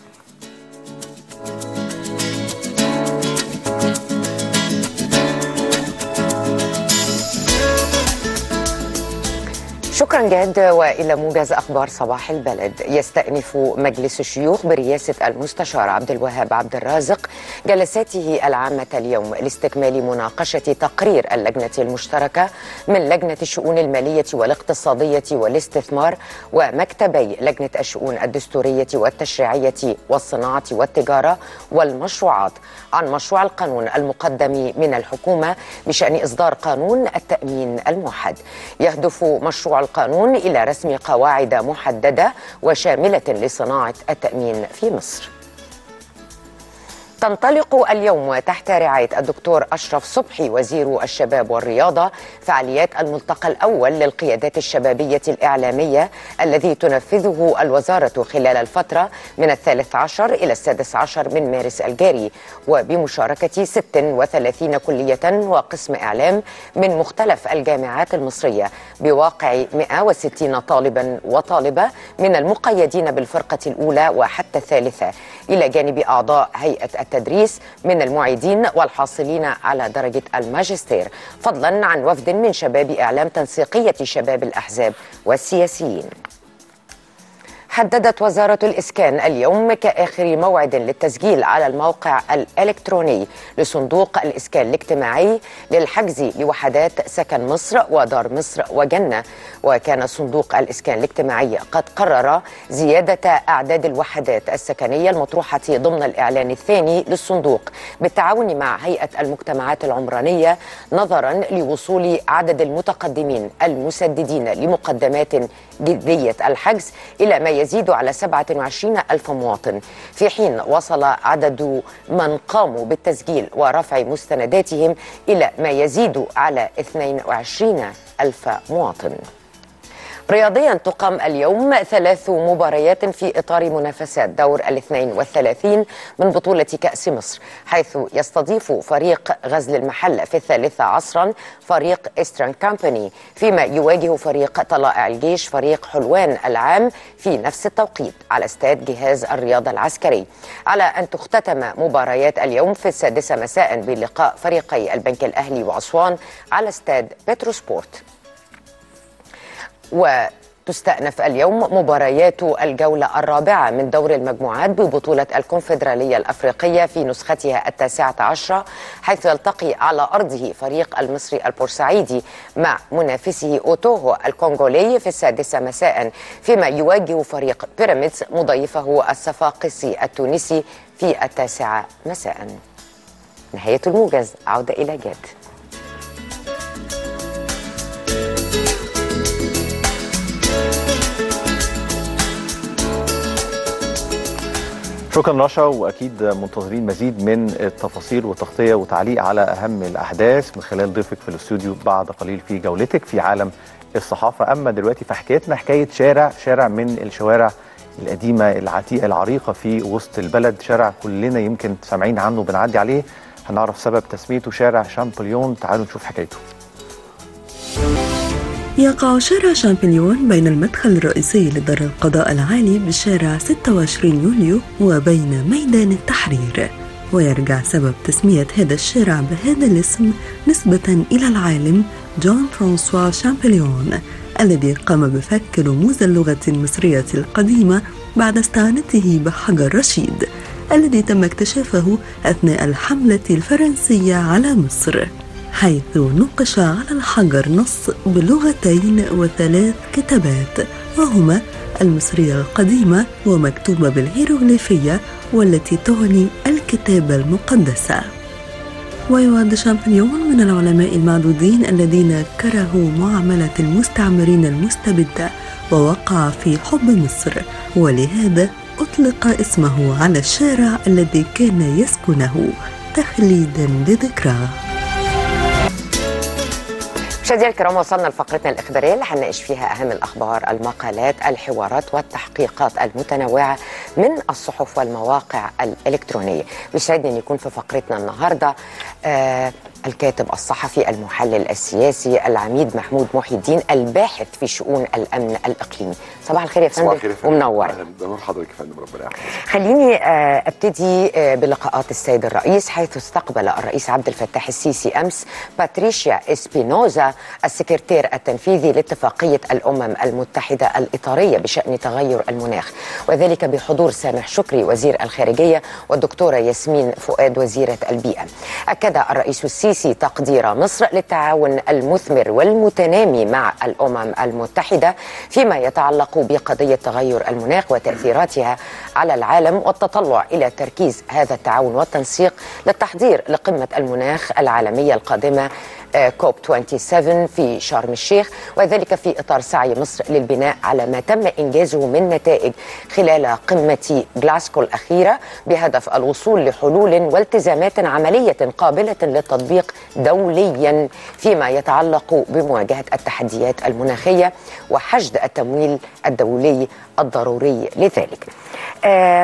شكرا جاد. والى موجز اخبار صباح البلد. يستأنف مجلس الشيوخ برئاسه المستشار عبد الوهاب عبد الرازق جلساته العامه اليوم لاستكمال مناقشه تقرير اللجنه المشتركه من لجنه الشؤون الماليه والاقتصاديه والاستثمار ومكتبي لجنه الشؤون الدستوريه والتشريعيه والصناعه والتجاره والمشروعات عن مشروع القانون المقدم من الحكومه بشان اصدار قانون التأمين الموحد. يهدف مشروع القانون إلى رسم قواعد محددة وشاملة لصناعة التأمين في مصر. تنطلق اليوم تحت رعاية الدكتور أشرف صبحي وزير الشباب والرياضة فعاليات الملتقى الأول للقيادات الشبابية الإعلامية الذي تنفذه الوزارة خلال الفترة من الثالث عشر إلى السادس عشر من مارس الجاري، وبمشاركة ست وثلاثين كلية وقسم إعلام من مختلف الجامعات المصرية بواقع مئة وستين طالبا وطالبة من المقيدين بالفرقة الأولى وحتى الثالثة، إلى جانب أعضاء هيئة التدريس من المعيدين والحاصلين على درجة الماجستير، فضلا عن وفد من شباب إعلام تنسيقية شباب الأحزاب والسياسيين. حددت وزارة الإسكان اليوم كآخر موعد للتسجيل على الموقع الإلكتروني لصندوق الإسكان الاجتماعي للحجز لوحدات سكن مصر ودار مصر وجنة. وكان صندوق الإسكان الاجتماعي قد قرر زيادة أعداد الوحدات السكنية المطروحة ضمن الإعلان الثاني للصندوق بالتعاون مع هيئة المجتمعات العمرانية نظرا لوصول عدد المتقدمين المسددين لمقدمات جدية الحجز إلى ما يزيد على سبعة وعشرين ألف مواطن، في حين وصل عدد من قاموا بالتسجيل ورفع مستنداتهم إلى ما يزيد على اثنين وعشرين ألف مواطن. رياضيا تقام اليوم ثلاث مباريات في إطار منافسات دور الاثنين والثلاثين من بطولة كأس مصر، حيث يستضيف فريق غزل المحل في الثالثة عصرا فريق إسترن كامباني، فيما يواجه فريق طلائع الجيش فريق حلوان العام في نفس التوقيت على استاد جهاز الرياضة العسكري، على أن تختتم مباريات اليوم في السادسة مساء بلقاء فريقي البنك الأهلي وأسوان على استاد بتروسبورت. وتستأنف اليوم مباريات الجولة الرابعة من دور المجموعات ببطولة الكونفدرالية الأفريقية في نسختها التاسعة عشرة، حيث يلتقي على أرضه فريق المصري البورسعيدي مع منافسه أوتوهو الكونغولي في السادسة مساء، فيما يواجه فريق بيراميدز مضيفه الصفاقسي التونسي في التاسعة مساء. نهاية الموجز، عودة إلى جاد. شكرا رشا، واكيد منتظرين مزيد من التفاصيل وتغطيه وتعليق على اهم الاحداث من خلال ضيفك في الاستوديو بعد قليل في جولتك في عالم الصحافه. اما دلوقتي فحكايتنا حكايه شارع شارع من الشوارع القديمه العتيقه العريقه في وسط البلد، شارع كلنا يمكن سامعين عنه بنعدي عليه، هنعرف سبب تسميته شارع شامبليون. تعالوا نشوف حكايته. يقع شارع شامبليون بين المدخل الرئيسي لدار القضاء العالي بالشارع ستة وعشرين يوليو وبين ميدان التحرير، ويرجع سبب تسمية هذا الشارع بهذا الاسم نسبة إلى العالم جون فرانسوا شامبليون الذي قام بفك رموز اللغة المصرية القديمة بعد استعانته بحجر رشيد الذي تم اكتشافه أثناء الحملة الفرنسية على مصر، حيث نقش على الحجر نص بلغتين وثلاث كتابات، وهما المصرية القديمة ومكتوبة بالهيروغليفية والتي تعني الكتابة المقدسة. ويعد شامبليون من العلماء المعدودين الذين كرهوا معاملة المستعمرين المستبدة ووقع في حب مصر، ولهذا أطلق اسمه على الشارع الذي كان يسكنه تخليدا لذكراه. مشاهدينا الكرام، وصلنا لفقرتنا الإخبارية اللي هنناقش فيها أهم الأخبار، المقالات، الحوارات والتحقيقات المتنوعة من الصحف والمواقع الإلكترونية. بيسعدني أن يكون في فقرتنا النهاردة آه الكاتب الصحفي المحلل السياسي العميد محمود محي الدين الباحث في شؤون الأمن الإقليمي. صباح الخير يا فندم ومنور. اهلا بنور حضرتك يا فندم، ربنا يحفظك. خليني آه ابتدي آه بلقاءات السيد الرئيس، حيث استقبل الرئيس عبد الفتاح السيسي أمس باتريشيا إسبينوزا السكرتير التنفيذي لاتفاقية الأمم المتحدة الإطارية بشأن تغير المناخ، وذلك بحضور سامح شكري وزير الخارجية والدكتورة ياسمين فؤاد وزيرة البيئة. أكد الرئيس السيسي تقدير مصر للتعاون المثمر والمتنامي مع الأمم المتحدة فيما يتعلق بقضية تغير المناخ وتأثيراتها على العالم، والتطلع إلى تركيز هذا التعاون والتنسيق للتحضير لقمة المناخ العالمية القادمة كوب سبعة وعشرين في شرم الشيخ، وذلك في إطار سعي مصر للبناء على ما تم إنجازه من نتائج خلال قمة غلاسكو الأخيرة بهدف الوصول لحلول والتزامات عملية قابلة للتطبيق دوليا فيما يتعلق بمواجهة التحديات المناخية وحشد التمويل الدولي الضروري لذلك. آه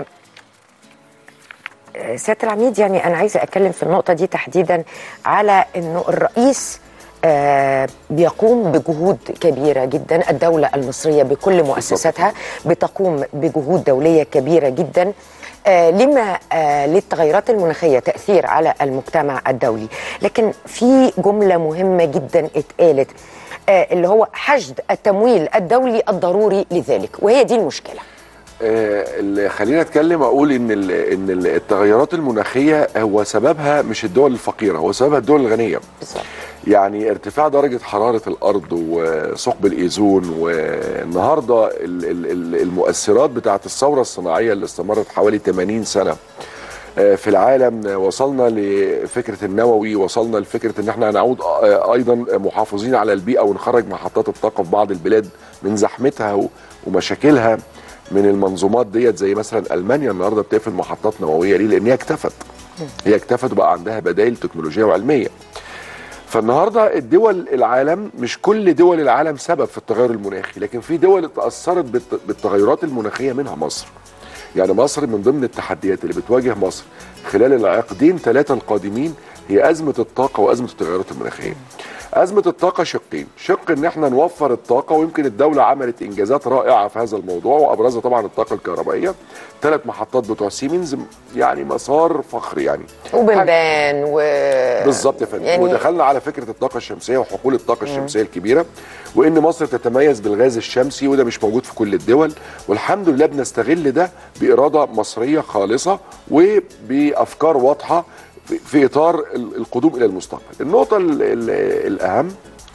سيادة العميد، يعني أنا عايزة أتكلم في النقطة دي تحديدا على أنه الرئيس آه بيقوم بجهود كبيرة جدا، الدولة المصرية بكل مؤسساتها بتقوم بجهود دولية كبيرة جدا آه لما آه للتغيرات المناخية تأثير على المجتمع الدولي، لكن في جملة مهمة جدا اتقالت آه اللي هو حشد التمويل الدولي الضروري لذلك، وهي دي المشكلة. آه اللي خلينا اتكلم اقول ان ان التغيرات المناخيه هو سببها مش الدول الفقيره، هو سببها الدول الغنيه. بالظبط. يعني ارتفاع درجه حراره الارض وثقب الايزون، والنهارده المؤثرات بتاعه الثوره الصناعيه اللي استمرت حوالي ثمانين سنه في العالم. وصلنا لفكره النووي، وصلنا لفكره ان احنا هنعود ايضا محافظين على البيئه ونخرج محطات الطاقه في بعض البلاد من زحمتها ومشاكلها من المنظومات ديت، زي مثلا المانيا النهارده بتقفل محطات نوويه. ليه؟ لان هي اكتفت هي اكتفت وبقى عندها بدائل تكنولوجيه وعلميه. فالنهارده الدول العالم، مش كل دول العالم سبب في التغير المناخي، لكن في دول اتاثرت بالتغيرات المناخيه منها مصر. يعني مصر من ضمن التحديات اللي بتواجه مصر خلال العقدين ثلاثه القادمين هي ازمه الطاقه وازمه التغيرات المناخيه. ازمه الطاقه شقين، شق ان احنا نوفر الطاقه، ويمكن الدوله عملت انجازات رائعه في هذا الموضوع، وابرزها طبعا الطاقه الكهربائيه. ثلاث محطات بتوع سيمنز يعني مسار فخر يعني. وبنبان و بالظبط يا فندم. يعني ودخلنا على فكره الطاقه الشمسيه وحقول الطاقه مم. الشمسيه الكبيره، وان مصر تتميز بالغاز الشمسي، وده مش موجود في كل الدول، والحمد لله بنستغل ده باراده مصريه خالصه وبافكار واضحه في اطار القدوم الى المستقبل. النقطه ال ال الاهم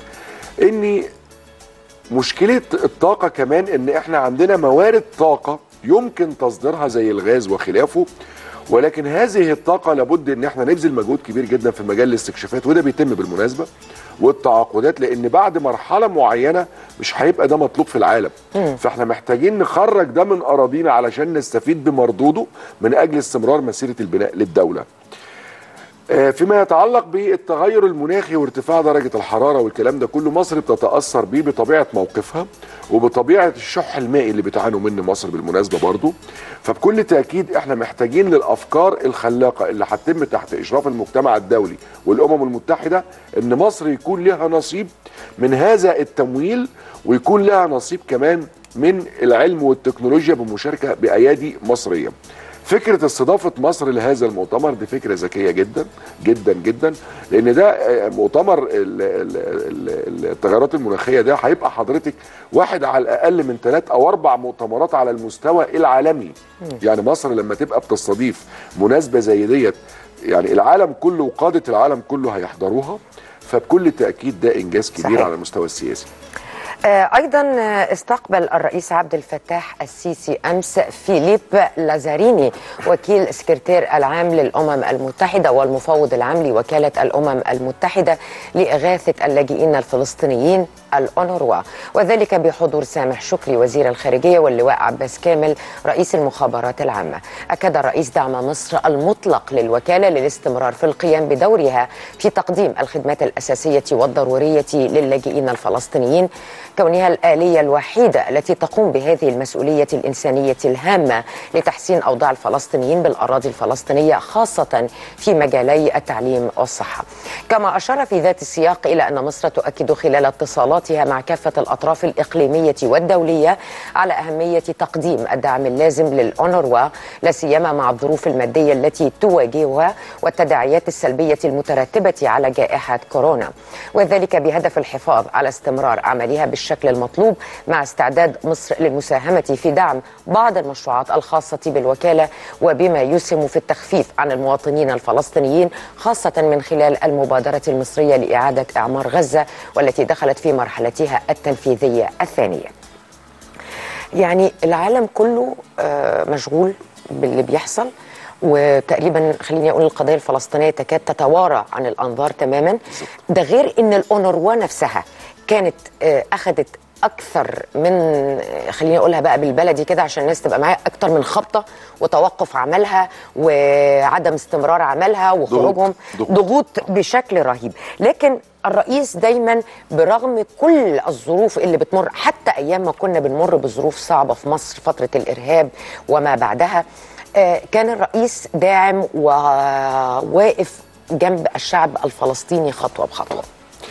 ان مشكله الطاقه كمان ان احنا عندنا موارد طاقه يمكن تصديرها زي الغاز وخلافه، ولكن هذه الطاقه لابد ان احنا نبذل مجهود كبير جدا في مجال الاستكشافات، وده بيتم بالمناسبه، والتعاقدات، لان بعد مرحله معينه مش هيبقى ده مطلوب في العالم. م. فاحنا محتاجين نخرج ده من اراضينا علشان نستفيد بمردوده من اجل استمرار مسيره البناء للدوله. فيما يتعلق بالتغير المناخي وارتفاع درجة الحرارة والكلام ده كله، مصر بتتأثر بيه بطبيعة موقفها وبطبيعة الشح المائي اللي بتعانوا منه مصر بالمناسبة برضو. فبكل تأكيد احنا محتاجين للأفكار الخلاقة اللي هتتم تحت إشراف المجتمع الدولي والأمم المتحدة، ان مصر يكون لها نصيب من هذا التمويل، ويكون لها نصيب كمان من العلم والتكنولوجيا بمشاركة بأيادي مصرية. فكرة استضافة مصر لهذا المؤتمر دي فكرة ذكية جدا جدا جدا، لأن ده مؤتمر التغيرات المناخية ده هيبقى حضرتك واحد على الأقل من ثلاث أو أربع مؤتمرات على المستوى العالمي. يعني مصر لما تبقى بتستضيف مناسبة زي ديت، يعني العالم كله وقادة العالم كله هيحضروها، فبكل تأكيد ده إنجاز كبير صحيح. على المستوى السياسي. أيضا استقبل الرئيس عبد الفتاح السيسي أمس فيليب لازاريني وكيل سكرتير العام للأمم المتحدة والمفوض العام لوكالة الأمم المتحدة لإغاثة اللاجئين الفلسطينيين الأونروا، وذلك بحضور سامح شكري وزير الخارجية واللواء عباس كامل رئيس المخابرات العامة. أكد الرئيس دعم مصر المطلق للوكالة للاستمرار في القيام بدورها في تقديم الخدمات الأساسية والضرورية للاجئين الفلسطينيين، كونها الآلية الوحيدة التي تقوم بهذه المسؤولية الإنسانية الهامة لتحسين أوضاع الفلسطينيين بالأراضي الفلسطينية، خاصة في مجالي التعليم والصحة. كما أشار في ذات السياق إلى أن مصر تؤكد خلال اتصالاتها مع كافة الأطراف الإقليمية والدولية على أهمية تقديم الدعم اللازم للأونروا، لا سيما مع الظروف المادية التي تواجهها والتداعيات السلبية المترتبة على جائحة كورونا، وذلك بهدف الحفاظ على استمرار عملها بالشكل المطلوب، مع استعداد مصر للمساهمة في دعم بعض المشروعات الخاصة بالوكالة وبما يسهم في التخفيف عن المواطنين الفلسطينيين، خاصة من خلال المبادرة المصرية لإعادة إعمار غزة والتي دخلت في مرحلتها التنفيذية الثانية. يعني العالم كله مشغول باللي بيحصل، وتقريبا خليني اقول القضيه الفلسطينيه تكاد تتوارى عن الانظار تماما. ده غير ان الاونروا نفسها كانت اخذت اكثر من، خليني اقولها بقى بالبلدي كده عشان الناس تبقى معايا، اكثر من خبطه وتوقف عملها وعدم استمرار عملها وخروجهم، ضغوط, ضغوط بشكل رهيب. لكن الرئيس دايما برغم كل الظروف اللي بتمر، حتى ايام ما كنا بنمر بظروف صعبه في مصر فتره الارهاب وما بعدها، كان الرئيس داعم وواقف جنب الشعب الفلسطيني خطوه بخطوه.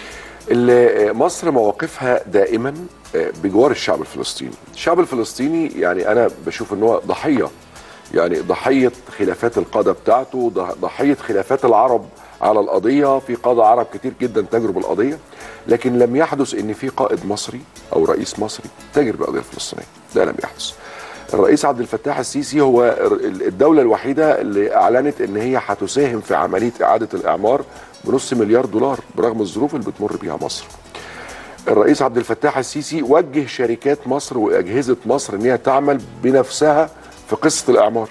مصر مواقفها دائما بجوار الشعب الفلسطيني. الشعب الفلسطيني يعني انا بشوف ان هو ضحيه، يعني ضحيه خلافات القاده بتاعته، ضحيه خلافات العرب على القضيه. في قاده عرب كتير جدا تجروا بالقضيه، لكن لم يحدث ان في قائد مصري او رئيس مصري تاجر بالقضيه الفلسطينيه، ده لم يحدث. الرئيس عبد الفتاح السيسي هو الدولة الوحيدة اللي أعلنت إن هي هتساهم في عملية إعادة الإعمار بنص مليار دولار برغم الظروف اللي بتمر بيها مصر. الرئيس عبد الفتاح السيسي وجه شركات مصر وأجهزة مصر إن هي تعمل بنفسها في قصة الإعمار.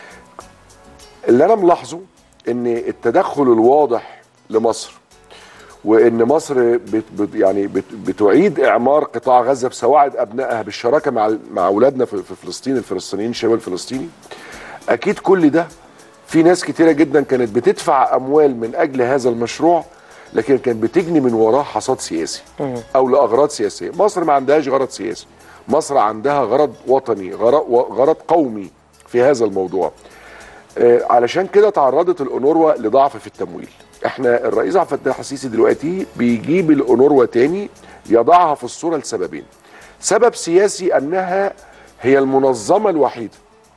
اللي أنا ملاحظه إن التدخل الواضح لمصر وان مصر بت بت يعني بت بتعيد اعمار قطاع غزه بسواعد ابنائها بالشراكه مع مع اولادنا في, في فلسطين، الفلسطينيين الشباب الفلسطيني. اكيد كل ده في ناس كتيره جدا كانت بتدفع اموال من اجل هذا المشروع، لكن كانت بتجني من وراه حصاد سياسي او لاغراض سياسيه. مصر ما عندهاش غرض سياسي، مصر عندها غرض وطني، غرض, غرض قومي في هذا الموضوع. آه علشان كده تعرضت الأونروا لضعف في التمويل. احنا الرئيس عبد الفتاح السيسي دلوقتي بيجيب الأونروا تاني يضعها في الصورة لسببين. سبب سياسي انها هي المنظمة الوحيدة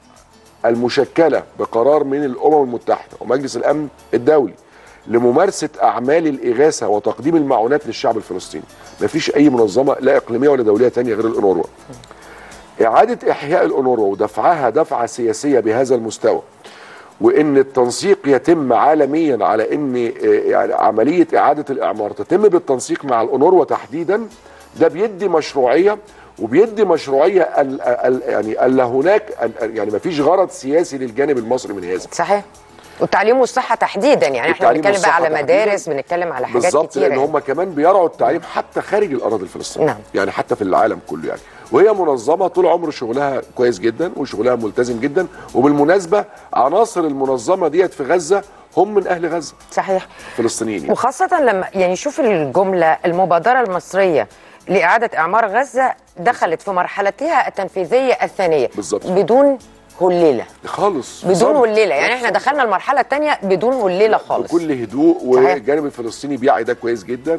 المشكلة بقرار من الأمم المتحدة ومجلس الأمن الدولي لممارسة أعمال الإغاثة وتقديم المعونات للشعب الفلسطيني. مفيش أي منظمة لا إقليمية ولا دولية تانية غير الأونروا. إعادة إحياء الأونروا ودفعها دفعة سياسية بهذا المستوى، وان التنسيق يتم عالميا على ان يعني عمليه اعاده الاعمار تتم بالتنسيق مع الأونروا تحديدا، ده بيدي مشروعيه وبيدي مشروعيه ال ال يعني الا هناك يعني ما فيش غرض سياسي للجانب المصري من هذا. صحيح. والتعليم والصحه تحديدا، يعني احنا بنتكلم بقى على مدارس، بنتكلم على حاجات بالظبط، كتيره. لان هم كمان بيرعوا التعليم حتى خارج الاراضي الفلسطينيه. نعم. يعني حتى في العالم كله يعني. وهي منظمه طول عمر شغلها كويس جدا وشغلها ملتزم جدا، وبالمناسبه عناصر المنظمه ديت في غزه هم من اهل غزه. صحيح. فلسطينيين يعني. وخاصه لما يعني شوف الجمله المبادره المصريه لاعاده اعمار غزه دخلت في مرحلتها التنفيذيه الثانيه بالظبط بدون هليله خالص، بدون هليله. يعني احنا دخلنا المرحله الثانيه بدون هليله خالص، بكل هدوء. والجانب الفلسطيني بيعي ده كويس جدا،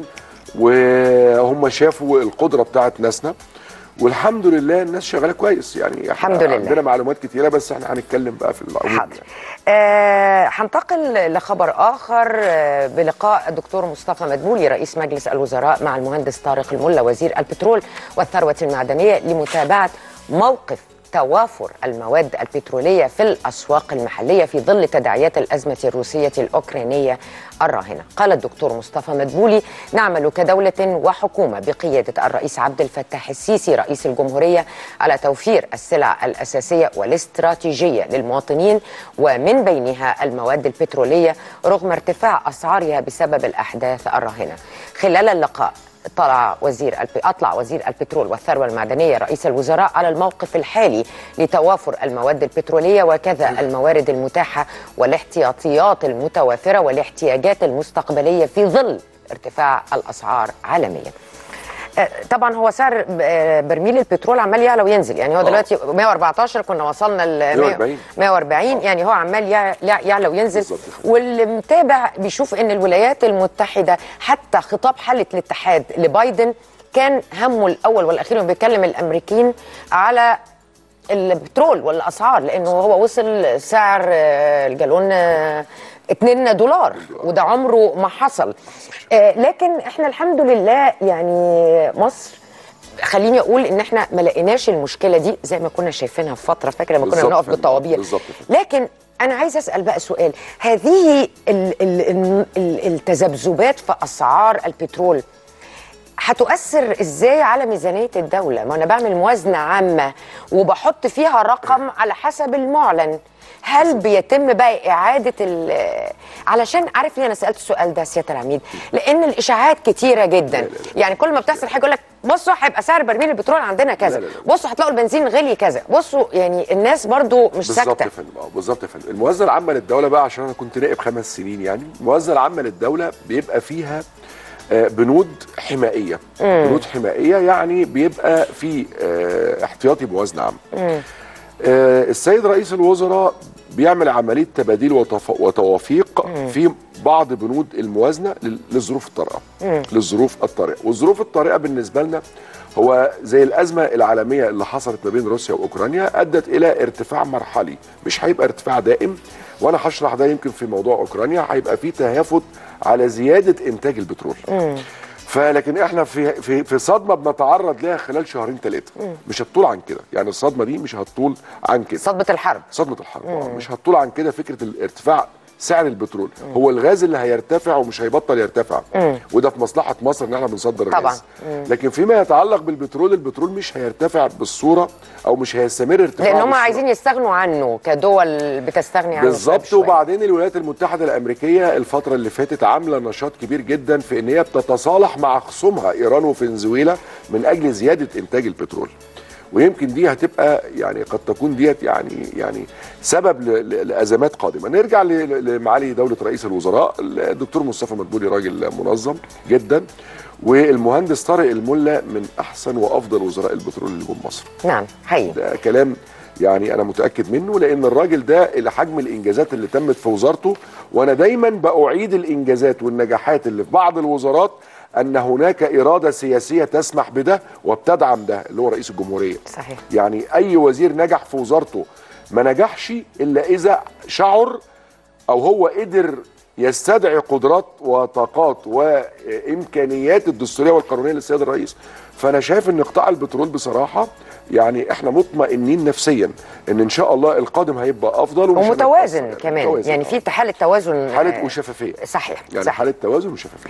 وهم شافوا القدره بتاعت ناسنا، والحمد لله الناس شغاله كويس. يعني الحمد لله عندنا معلومات كتيره، بس احنا هنتكلم بقى في العموم. حاضر. آه هنتقل لخبر اخر، آه بلقاء الدكتور مصطفى مدبولي رئيس مجلس الوزراء مع المهندس طارق الملا وزير البترول والثروه المعدنيه لمتابعه موقف توافر المواد البترولية في الأسواق المحلية في ظل تداعيات الأزمة الروسية الأوكرانية الراهنة. قال الدكتور مصطفى مدبولي: نعمل كدولة وحكومة بقيادة الرئيس عبد الفتاح السيسي رئيس الجمهورية على توفير السلع الأساسية والاستراتيجية للمواطنين، ومن بينها المواد البترولية رغم ارتفاع أسعارها بسبب الأحداث الراهنة. خلال اللقاء طلع وزير أطلع وزير البترول والثروة المعدنية رئيس الوزراء على الموقف الحالي لتوافر المواد البترولية وكذا الموارد المتاحة والاحتياطيات المتوافرة والاحتياجات المستقبلية في ظل ارتفاع الأسعار عالميا. طبعا هو سعر برميل البترول عمال يعلى وينزل، يعني هو دلوقتي مئة وأربعتاشر، كنا وصلنا ل مئة وأربعين، يعني هو عمال يعلى وينزل. واللي متابع بيشوف ان الولايات المتحده حتى خطاب حاله الاتحاد لبايدن كان همه الاول والاخير انه بيكلم الامريكيين على البترول والاسعار، لانه هو وصل سعر الجالون اتنين دولار وده عمره ما حصل. آه لكن احنا الحمد لله يعني مصر، خليني اقول ان احنا ما لقيناش المشكله دي زي ما كنا شايفينها في فتره، فاكره لما كنا بنقف بالطوابير. لكن انا عايز اسال بقى سؤال، هذه ال ال ال التذبذبات في اسعار البترول هتؤثر ازاي على ميزانيه الدوله؟ ما انا بعمل موازنه عامه وبحط فيها رقم على حسب المعلن، هل بيتم بقى اعاده ال علشان عارف ليه انا سالت السؤال ده سياده العميد؟ لان الاشاعات كتيره جدا. لا لا لا. يعني كل ما بتحصل حاجه يقول لك بصوا هيبقى سعر برميل البترول عندنا كذا، لا لا لا. بصوا هتلاقوا البنزين غلي كذا، بصوا يعني الناس برضو مش ساكته. بالظبط يا فندم، اه بالظبط يا فندم. الموازنه العامه للدوله بقى، عشان انا كنت نائب خمس سنين، يعني الموازنه العامه للدوله بيبقى فيها بنود حمائيه. مم. بنود حمائيه يعني بيبقى في احتياطي موازنه عامه. السيد رئيس الوزراء بيعمل عمليه تباديل وتوافيق مم. في بعض بنود الموازنه للظروف الطارئه. للظروف الطارئه، والظروف الطارئه بالنسبه لنا هو زي الازمه العالميه اللي حصلت ما بين روسيا واوكرانيا، ادت الى ارتفاع مرحلي، مش هيبقى ارتفاع دائم، وانا هشرح ده يمكن في موضوع اوكرانيا. هيبقى في تهافت على زياده انتاج البترول. مم. فلكن احنا في في في صدمه بنتعرض لها خلال شهرين ثلاثه، مش هتطول عن كده، يعني الصدمه دي مش هتطول عن كده. صدمه الحرب صدمه الحرب اه مش هتطول عن كده. فكره الارتفاع سعر البترول مم. هو الغاز اللي هيرتفع ومش هيبطل يرتفع، مم. وده في مصلحه مصر ان احنا بنصدر طبعا. غاز. لكن فيما يتعلق بالبترول، البترول مش هيرتفع بالصوره او مش هيستمر ارتفاعه، لان هم عايزين يستغنوا عنه كدول بتستغني عنه بالظبط. وبعدين الولايات المتحده الامريكيه الفتره اللي فاتت عامله نشاط كبير جدا في ان هي بتتصالح مع خصومها ايران وفنزويلا من اجل زياده انتاج البترول، ويمكن دي هتبقى يعني قد تكون ديت يعني يعني سبب لازمات قادمه. نرجع لمعالي دوله رئيس الوزراء الدكتور مصطفى مدبولي، راجل منظم جدا، والمهندس طارق الملا من احسن وافضل وزراء البترول اللي جم مصر. نعم حقيقي، ده كلام يعني انا متاكد منه، لان الراجل ده اللي حجم الانجازات اللي تمت في وزارته، وانا دايما باعيد الانجازات والنجاحات اللي في بعض الوزارات ان هناك اراده سياسيه تسمح بده وبتدعم ده، اللي هو رئيس الجمهوريه. صحيح. يعني اي وزير نجح في وزارته ما نجحش الا اذا شعر او هو قدر يستدعي قدرات وطاقات وامكانيات الدستوريه والقانونيه للسيد الرئيس. فانا شايف ان قطاع البترول بصراحه يعني احنا مطمئنين نفسيا ان ان شاء الله القادم هيبقى افضل ومتوازن كمان، متوازن. يعني في حاله توازن، حاله وشفافيه. صحيح يعني صحيح. حاله توازن وشفافيه.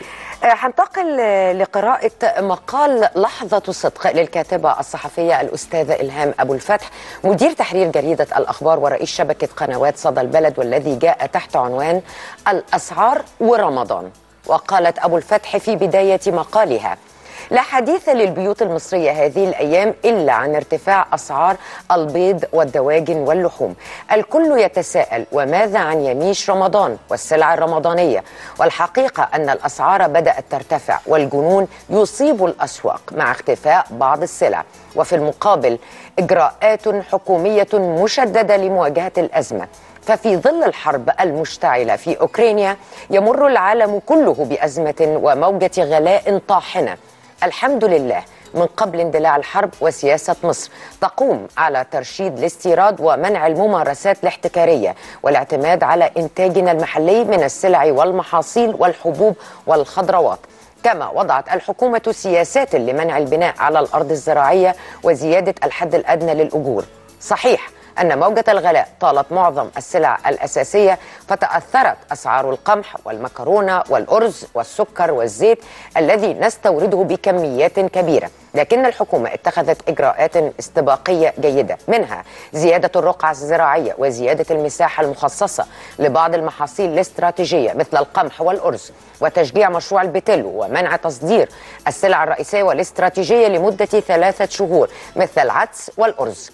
هنتقل لقراءه مقال لحظه صدق للكاتبه الصحفيه الاستاذه الهام ابو الفتح، مدير تحرير جريده الاخبار ورئيس شبكه قنوات صدى البلد، والذي جاء تحت عنوان الاسعار ورمضان. وقالت ابو الفتح في بدايه مقالها: لا حديث للبيوت المصرية هذه الأيام إلا عن ارتفاع أسعار البيض والدواجن واللحوم. الكل يتساءل: وماذا عن يميش رمضان والسلع الرمضانية؟ والحقيقة أن الأسعار بدأت ترتفع والجنون يصيب الأسواق مع اختفاء بعض السلع، وفي المقابل إجراءات حكومية مشددة لمواجهة الأزمة. ففي ظل الحرب المشتعلة في أوكرانيا يمر العالم كله بأزمة وموجة غلاء طاحنة. الحمد لله من قبل اندلاع الحرب وسياسة مصر تقوم على ترشيد الاستيراد ومنع الممارسات الاحتكارية والاعتماد على إنتاجنا المحلي من السلع والمحاصيل والحبوب والخضروات. كما وضعت الحكومة سياسات لمنع البناء على الأرض الزراعية وزيادة الحد الأدنى للأجور. صحيح أن موجة الغلاء طالت معظم السلع الأساسية، فتأثرت أسعار القمح والمكرونة والأرز والسكر والزيت الذي نستورده بكميات كبيرة، لكن الحكومة اتخذت إجراءات استباقية جيدة، منها زيادة الرقعة الزراعية وزيادة المساحة المخصصة لبعض المحاصيل الاستراتيجية مثل القمح والأرز، وتشجيع مشروع البتلو، ومنع تصدير السلع الرئيسية والاستراتيجية لمدة ثلاثة شهور مثل العدس والأرز،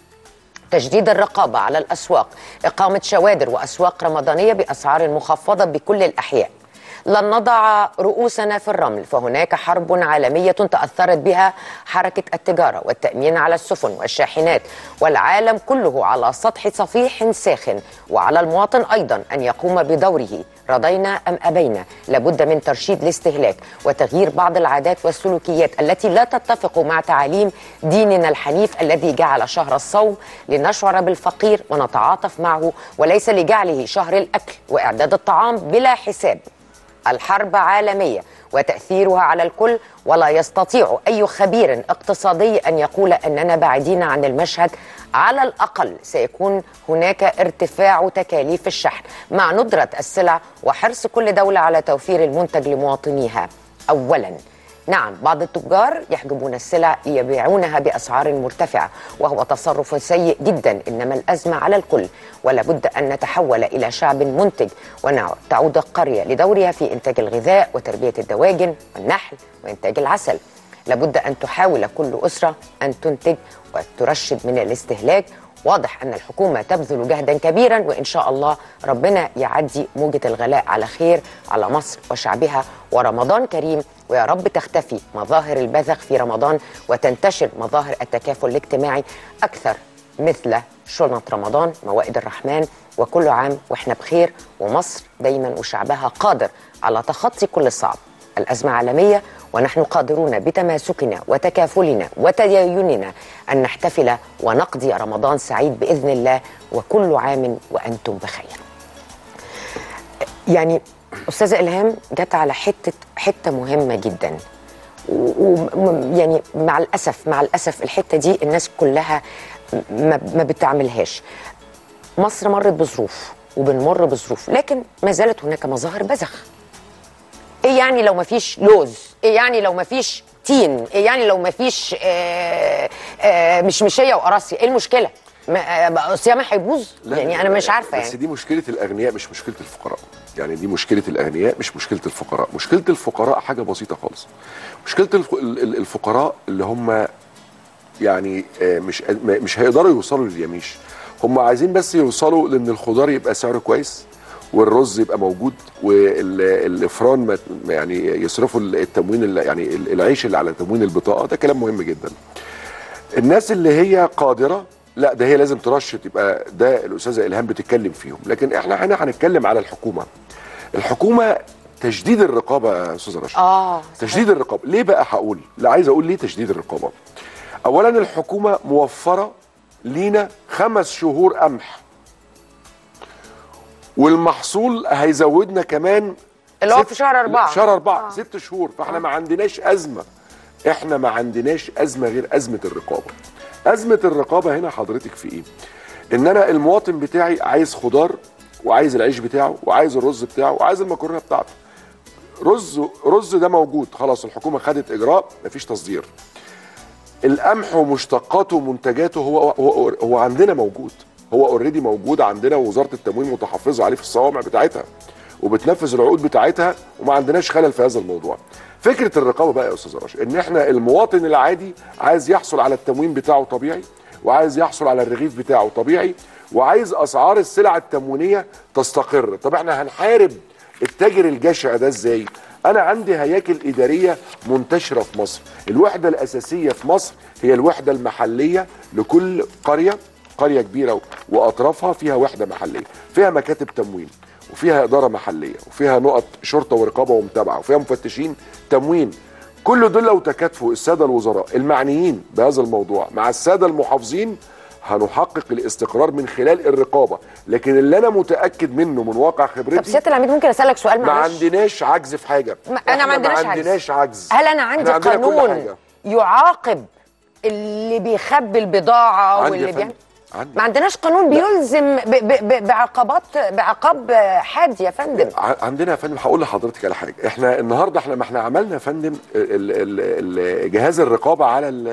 تجديد الرقابة على الأسواق، إقامة شوادر وأسواق رمضانية بأسعار مخفضة بكل الأحياء. لن نضع رؤوسنا في الرمل، فهناك حرب عالمية تأثرت بها حركة التجارة والتأمين على السفن والشاحنات، والعالم كله على سطح صفيح ساخن، وعلى المواطن أيضا أن يقوم بدوره رضينا أم أبينا. لابد من ترشيد الاستهلاك وتغيير بعض العادات والسلوكيات التي لا تتفق مع تعاليم ديننا الحنيف الذي جعل شهر الصوم لنشعر بالفقير ونتعاطف معه، وليس لجعله شهر الأكل وإعداد الطعام بلا حساب. الحرب عالمية وتأثيرها على الكل، ولا يستطيع أي خبير اقتصادي أن يقول أننا بعيدين عن المشهد. على الأقل سيكون هناك ارتفاع تكاليف الشحن مع ندرة السلع وحرص كل دولة على توفير المنتج لمواطنيها. أولا، نعم، بعض التجار يحجبون السلع ليبيعونها بأسعار مرتفعة، وهو تصرف سيء جدا، إنما الأزمة على الكل، ولا بد أن نتحول إلى شعب منتج وتعود القرية لدورها في إنتاج الغذاء وتربية الدواجن والنحل وإنتاج العسل. لابد أن تحاول كل أسرة أن تنتج وترشد من الاستهلاك. واضح أن الحكومة تبذل جهدا كبيرا، وإن شاء الله ربنا يعدي موجة الغلاء على خير على مصر وشعبها، ورمضان كريم، ويا رب تختفي مظاهر البذخ في رمضان وتنتشر مظاهر التكافل الاجتماعي أكثر مثل شنط رمضان، موائد الرحمن، وكل عام وإحنا بخير، ومصر دايما وشعبها قادر على تخطي كل صعب. الأزمة عالمية ونحن قادرون بتماسكنا وتكافلنا وتدايننا أن نحتفل ونقضي رمضان سعيد بإذن الله، وكل عام وأنتم بخير. يعني أستاذة إلهام جت على حتة حتة مهمة جدا، ويعني مع الاسف مع الاسف الحته دي الناس كلها ما, ما بتعملهاش. مصر مرت بظروف وبنمر بظروف، لكن ما زالت هناك مظاهر بذخ. ايه يعني لو ما فيش لوز؟ ايه يعني لو ما فيش تين؟ ايه يعني لو ما فيش آه آه مشمشيه وقراصيه؟ ايه المشكله؟ صيامي هيبوظ؟ يعني انا مش عارفه. بس يعني دي مشكله الاغنياء مش مشكله الفقراء. يعني دي مشكله الاغنياء مش مشكله الفقراء. مشكله الفقراء حاجه بسيطه خالص. مشكله الفقراء اللي هم يعني مش مش هيقدروا يوصلوا لليميش. هم عايزين بس يوصلوا لان الخضار يبقى سعره كويس، والرز يبقى موجود، والافران يعني يصرفوا التموين اللي يعني العيش اللي على تموين البطاقه. ده كلام مهم جدا. الناس اللي هي قادره لا ده هي لازم ترشد، يبقى ده الاستاذه الهام بتتكلم فيهم. لكن احنا هنا هنتكلم على الحكومه. الحكومه تشديد الرقابه يا استاذه رشا. اه تشديد الرقابه ليه بقى؟ هقول لا عايز اقول ليه تشديد الرقابه. اولا الحكومه موفره لينا خمس شهور قمح، والمحصول هيزودنا كمان اللي هو في شهر أربعة. شهر أربعة آه. ست شهور. فاحنا آه. ما عندناش ازمه. احنا ما عندناش ازمه غير ازمه الرقابه. أزمة الرقابة هنا حضرتك في إيه؟ إن أنا المواطن بتاعي عايز خضار، وعايز العيش بتاعه، وعايز الرز بتاعه، وعايز المكرونة بتاعته. رز رز ده موجود خلاص، الحكومة خدت إجراء، مفيش تصدير. القمح ومشتقاته ومنتجاته هو هو هو عندنا موجود، هو اوريدي موجود عندنا، ووزارة التموين متحفظة عليه في الصوامع بتاعتها وبتنفذ العقود بتاعتها، وما عندناش خلل في هذا الموضوع. فكره الرقابه بقى يا استاذ رشا ان احنا المواطن العادي عايز يحصل على التموين بتاعه طبيعي، وعايز يحصل على الرغيف بتاعه طبيعي، وعايز اسعار السلع التموينيه تستقر. طب احنا هنحارب التاجر الجشع ده ازاي؟ انا عندي هياكل اداريه منتشره في مصر. الوحده الاساسيه في مصر هي الوحده المحليه لكل قريه، قريه كبيره واطرافها فيها وحده محليه، فيها مكاتب تموين، وفيها إدارة محلية، وفيها نقط شرطة ورقابة ومتابعة، وفيها مفتشين تموين. كل دول لو تكاتفوا السادة الوزراء المعنيين بهذا الموضوع مع السادة المحافظين هنحقق الاستقرار من خلال الرقابة. لكن اللي أنا متأكد منه من واقع خبرتي. طب سيادة العميد ممكن أسألك سؤال معلش؟ ما عندناش عجز في حاجة. ما أنا ما عندناش, ما عندناش عجز. عجز. هل أنا عندي قانون يعاقب اللي بيخبي البضاعة واللي بيعمل؟ عندي. ما عندناش قانون بيلزم ب ب ب بعقابات بعقاب حاد يا فندم. عندنا يا فندم. هقول لحضرتك على حاجه. احنا النهارده احنا ما احنا عملنا يا فندم جهاز الرقابه على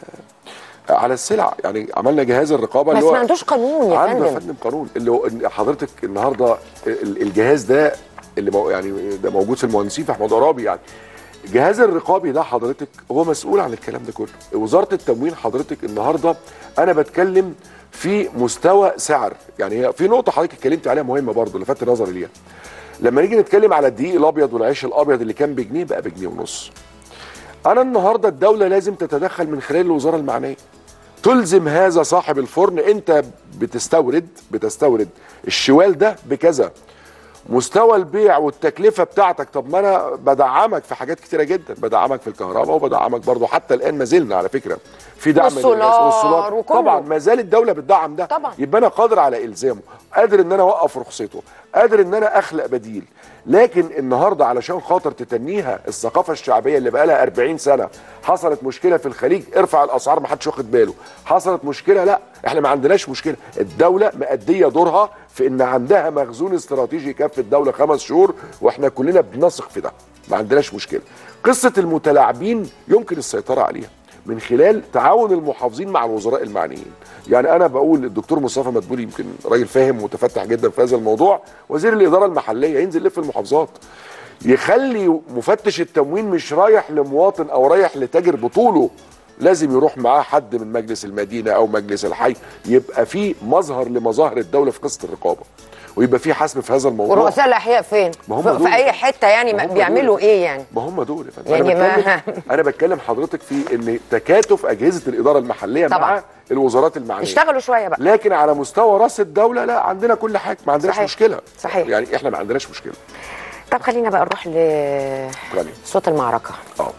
على السلع، يعني عملنا جهاز الرقابه اللي هو بس ما عندوش قانون يا فندم. عنده يا فندم قانون اللي هو حضرتك النهارده الجهاز ده اللي مو يعني ده موجود في المهندسين في احمد عرابي. يعني الجهاز الرقابي ده حضرتك هو مسؤول عن الكلام ده كله. وزاره التموين حضرتك النهارده انا بتكلم في مستوى سعر. يعني هي في نقطه حضرتك اتكلمت عليها مهمه برضه لفت نظري ليها. لما نيجي نتكلم على الدقيق الابيض والعيش الابيض اللي كان بجنيه بقى بجنيه ونص. انا النهارده الدوله لازم تتدخل من خلال الوزاره المعنيه، تلزم هذا صاحب الفرن انت بتستورد بتستورد الشوال ده بكذا، مستوى البيع والتكلفه بتاعتك. طب ما انا بدعمك في حاجات كتيره جدا، بدعمك في الكهرباء وبدعمك برضو حتى الان ما زلنا على فكره في دعم والسولار وكله. طبعا ما زال الدوله بتدعم ده طبعا. يبقى انا قادر على الزامه، قادر ان انا اوقف رخصته، قادر ان انا اخلق بديل. لكن النهارده علشان خاطر تتنيها الثقافه الشعبيه اللي بقى لها أربعين سنه، حصلت مشكله في الخليج ارفع الاسعار ما حدش واخد باله، حصلت مشكله لا احنا ما عندناش مشكله. الدوله مأديه دورها في ان عندها مخزون استراتيجي يكفي الدوله خمس شهور، واحنا كلنا بنثق في ده، ما عندناش مشكله. قصه المتلاعبين يمكن السيطره عليها من خلال تعاون المحافظين مع الوزراء المعنيين. يعني انا بقول الدكتور مصطفى مدبولي يمكن راجل فاهم ومتفتح جدا في هذا الموضوع، وزير الاداره المحليه ينزل يلف المحافظات، يخلي مفتش التموين مش رايح لمواطن او رايح لتاجر بطوله، لازم يروح معاه حد من مجلس المدينه او مجلس الحي، يبقى في مظهر لمظاهر الدوله في قصه الرقابه، ويبقى في حسم في هذا الموضوع. ورؤساء الاحياء فين؟ ما هم في اي حته يعني ما بيعملوا ايه يعني؟ ما هم دول يا فندم. يعني انا بتكلم ما انا بتكلم حضرتك في ان تكاتف اجهزه الاداره المحليه طبعا مع الوزارات المعنيه اشتغلوا شويه بقى. لكن على مستوى راس الدوله لا عندنا كل حاجه، ما عندناش صحيح. مشكله. صحيح. يعني احنا ما عندناش مشكله. طب خلينا بقى نروح ل صوت المعركه. اه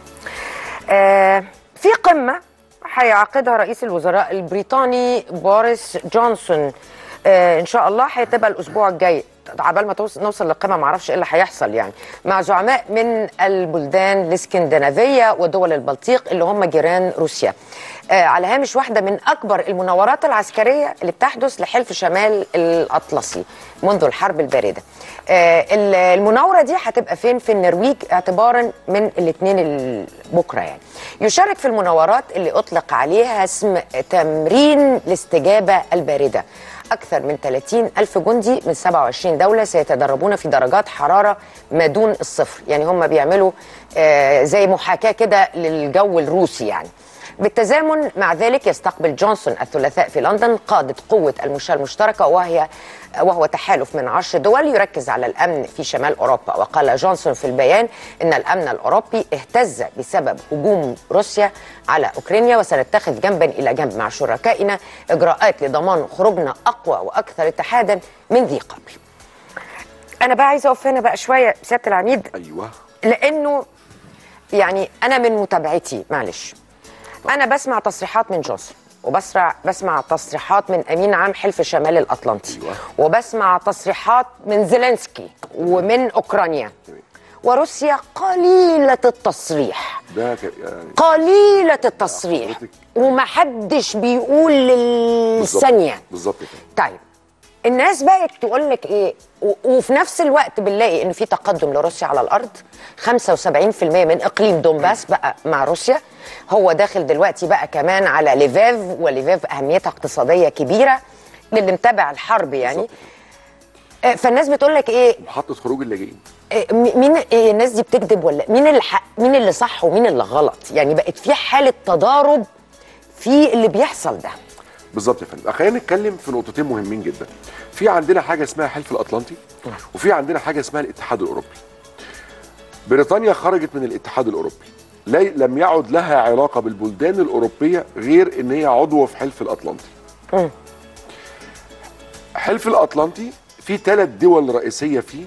آه في قمه هيعقدها رئيس الوزراء البريطاني بوريس جونسون، آه ان شاء الله هتبقى الاسبوع الجاي عبال ما توص- نوصل للقمه ما اعرفش ايه اللي هيحصل يعني، مع زعماء من البلدان الاسكندنافيه ودول البلطيق اللي هم جيران روسيا، آه على هامش واحده من اكبر المناورات العسكريه اللي بتحدث لحلف شمال الاطلسي منذ الحرب البارده. آه المناوره دي هتبقى فين؟ في النرويج اعتبارا من الاثنين بكره يعني. يشارك في المناورات اللي اطلق عليها اسم تمرين الاستجابه البارده أكثر من ثلاثين ألف جندي من سبعة وعشرين دولة سيتدربون في درجات حرارة ما دون الصفر، يعني هم بيعملوا آه زي محاكاة كده للجو الروسي يعني. بالتزامن مع ذلك يستقبل جونسون الثلاثاء في لندن قادة قوة المشاة المشتركة، وهي وهو تحالف من عشر دول يركز على الأمن في شمال أوروبا. وقال جونسون في البيان إن الأمن الأوروبي اهتز بسبب هجوم روسيا على أوكرانيا، وسنتخذ جنبا إلى جنب مع شركائنا إجراءات لضمان خروجنا أقوى وأكثر اتحادا من ذي قبل. أنا بقى عايزة أقف هنا بقى شوية سيادة العميد، ايوه لأنه يعني أنا من متابعتي معلش أنا بسمع تصريحات من جونسون، وبسمع بسمع تصريحات من أمين عام حلف شمال الأطلنطي، أيوة. وبسمع تصريحات من زيلينسكي ومن أوكرانيا، وروسيا قليلة التصريح ده ك- يعني قليلة التصريح حضرتك- ومحدش بيقول بالظبط. للثانية. بالظبط كده. طيب الناس بقت تقول لك ايه، و- وفي نفس الوقت بنلاقي ان في تقدم لروسيا على الارض. خمسة وسبعين في المية من اقليم دونباس بقى مع روسيا، هو داخل دلوقتي بقى كمان على ليفيف، وليفيف اهميتها اقتصاديه كبيره للي متابع الحرب يعني. بالظبط. آه، فالناس بتقول لك ايه، محطه خروج اللاجئين. آه، م- مين إيه الناس دي بتكذب ولا مين اللي حق مين اللي صح ومين اللي غلط؟ يعني بقت في حاله تضارب في اللي بيحصل ده. بالظبط يا فندم. خلينا نتكلم في نقطتين مهمين جدا. في عندنا حاجه اسمها حلف الاطلنطي، وفي عندنا حاجه اسمها الاتحاد الاوروبي. بريطانيا خرجت من الاتحاد الاوروبي، لا لم يعد لها علاقه بالبلدان الاوروبيه غير ان هي عضوه في حلف الاطلنطي. م. حلف الاطلنطي في ثلاث دول رئيسيه فيه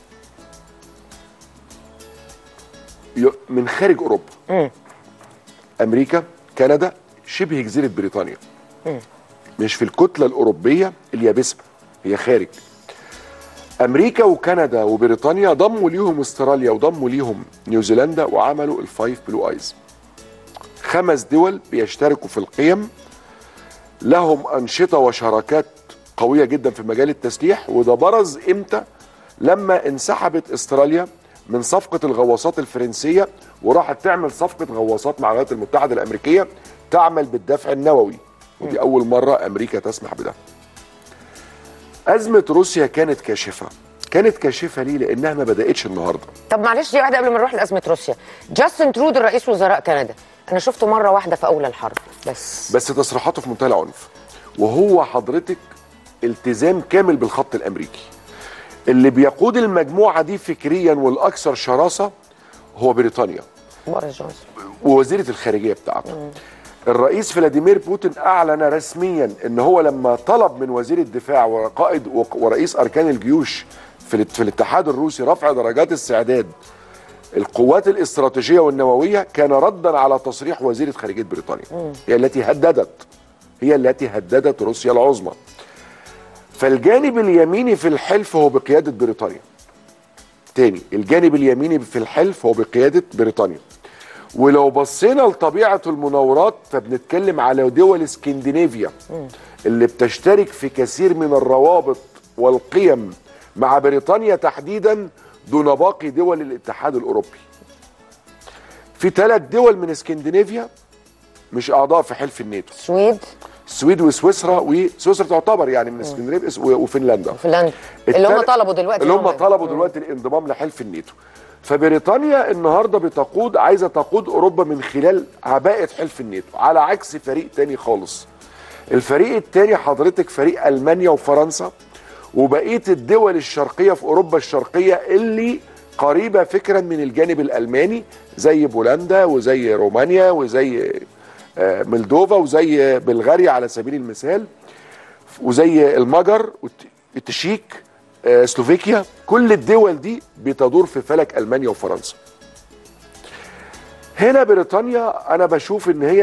ي- من خارج اوروبا. م. امريكا، كندا، شبه جزيره بريطانيا. م. مش في الكتله الاوروبيه اليابسه، هي خارج. امريكا وكندا وبريطانيا ضموا ليهم استراليا وضموا ليهم نيوزيلندا وعملوا الفايف بلو ايز. خمس دول بيشتركوا في القيم، لهم انشطه وشراكات قويه جدا في مجال التسليح. وده برز امتى؟ لما انسحبت استراليا من صفقه الغواصات الفرنسيه وراحت تعمل صفقه غواصات مع الولايات المتحده الامريكيه تعمل بالدفع النووي، ودي اول مره امريكا تسمح بده. أزمة روسيا كانت كاشفة. كانت كاشفة ليه؟ لأنها ما بدأتش النهاردة. طب معلش دي واحده قبل ما نروح لازمه روسيا، جاستن ترودو رئيس وزراء كندا انا شفته مره واحده في اول الحرب بس. بس تصريحاته في منتهى العنف، وهو حضرتك التزام كامل بالخط الأمريكي. اللي بيقود المجموعة دي فكريا والأكثر شراسة هو بريطانيا بوريس جونسون ووزيرة الخارجية بتاعته. الرئيس فلاديمير بوتين أعلن رسميا أن هو لما طلب من وزير الدفاع وقائد ورئيس أركان الجيوش في في الاتحاد الروسي رفع درجات استعداد القوات الاستراتيجية والنووية، كان ردا على تصريح وزيرة خارجية بريطانيا. هي التي هددت هي التي هددت روسيا العظمى. فالجانب اليميني في الحلف هو بقيادة بريطانيا. تاني، الجانب اليميني في الحلف هو بقيادة بريطانيا. ولو بصينا لطبيعة المناورات فبنتكلم على دول اسكندنافيا اللي بتشترك في كثير من الروابط والقيم مع بريطانيا تحديدا دون باقي دول الاتحاد الأوروبي. في ثلاث دول من اسكندنافيا مش أعضاء في حلف الناتو. السويد السويد وسويسرا، وسويسرا تعتبر يعني من اسكندنافيا وفنلندا. فنلندا اللي هم طلبوا دلوقتي اللي هم طلبوا دلوقتي الانضمام لحلف الناتو. فبريطانيا النهارده بتقود عايزه تقود اوروبا من خلال عباءه حلف الناتو، على عكس فريق تاني خالص. الفريق التاني حضرتك فريق المانيا وفرنسا وبقيه الدول الشرقيه في اوروبا الشرقيه اللي قريبه فكرا من الجانب الالماني، زي بولندا وزي رومانيا وزي مولدوفا وزي بلغاريا على سبيل المثال، وزي المجر والتشيك، سلوفيكيا. كل الدول دي بتدور في فلك ألمانيا وفرنسا. هنا بريطانيا أنا بشوف إن هي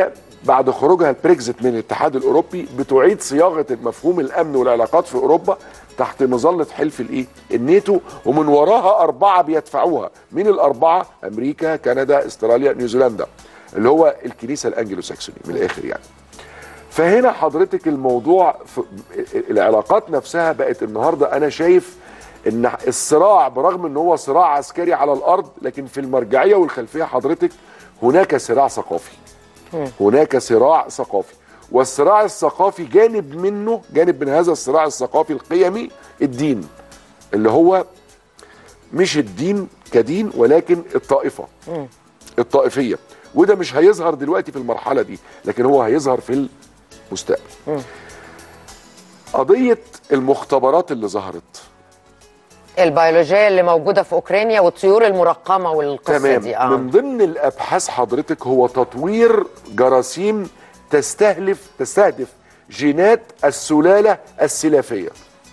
بعد خروجها البريكزيت من الاتحاد الاوروبي بتعيد صياغه مفهوم الامن والعلاقات في اوروبا تحت مظله حلف الايه؟ الناتو، ومن وراها اربعه بيدفعوها. مين الاربعه؟ امريكا، كندا، استراليا، نيوزيلندا، اللي هو الكنيسه الانجلو ساكسوني من الاخر يعني. فهنا حضرتك الموضوع العلاقات نفسها بقت النهارده انا شايف ان الصراع برغم ان هو صراع عسكري على الارض، لكن في المرجعيه والخلفيه حضرتك هناك صراع ثقافي. هناك صراع ثقافي، والصراع الثقافي جانب منه، جانب من هذا الصراع الثقافي القيمي الدين، اللي هو مش الدين كدين ولكن الطائفه الطائفيه. وده مش هيظهر دلوقتي في المرحله دي، لكن هو هيظهر في المستقبل. قضيه المختبرات اللي ظهرت البيولوجيه اللي موجوده في اوكرانيا والطيور المرقمه والقصه تمام. دي اه من ضمن الابحاث حضرتك هو تطوير جراثيم تستهدف تستهدف جينات السلاله السلافيه.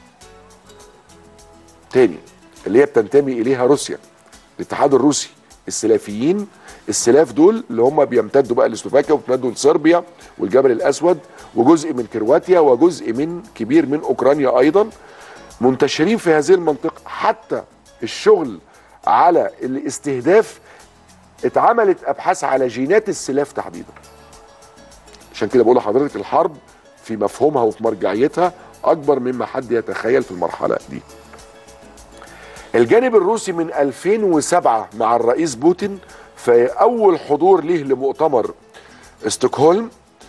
تاني، اللي هي بتنتمي اليها روسيا، الاتحاد الروسي. السلافيين، السلاف دول اللي هم بيمتدوا بقى لسلوفاكيا وبيمتدوا لصربيا والجبل الاسود وجزء من كرواتيا وجزء من كبير من اوكرانيا ايضا، منتشرين في هذه المنطقه. حتى الشغل على الاستهداف اتعملت ابحاث على جينات السلاف تحديدا. عشان كده بقول لحضرتك الحرب في مفهومها وفي مرجعيتها اكبر مما حد يتخيل في المرحله دي. الجانب الروسي من ألفين وسبعة مع الرئيس بوتين في اول حضور ليه لمؤتمر ستوكهولم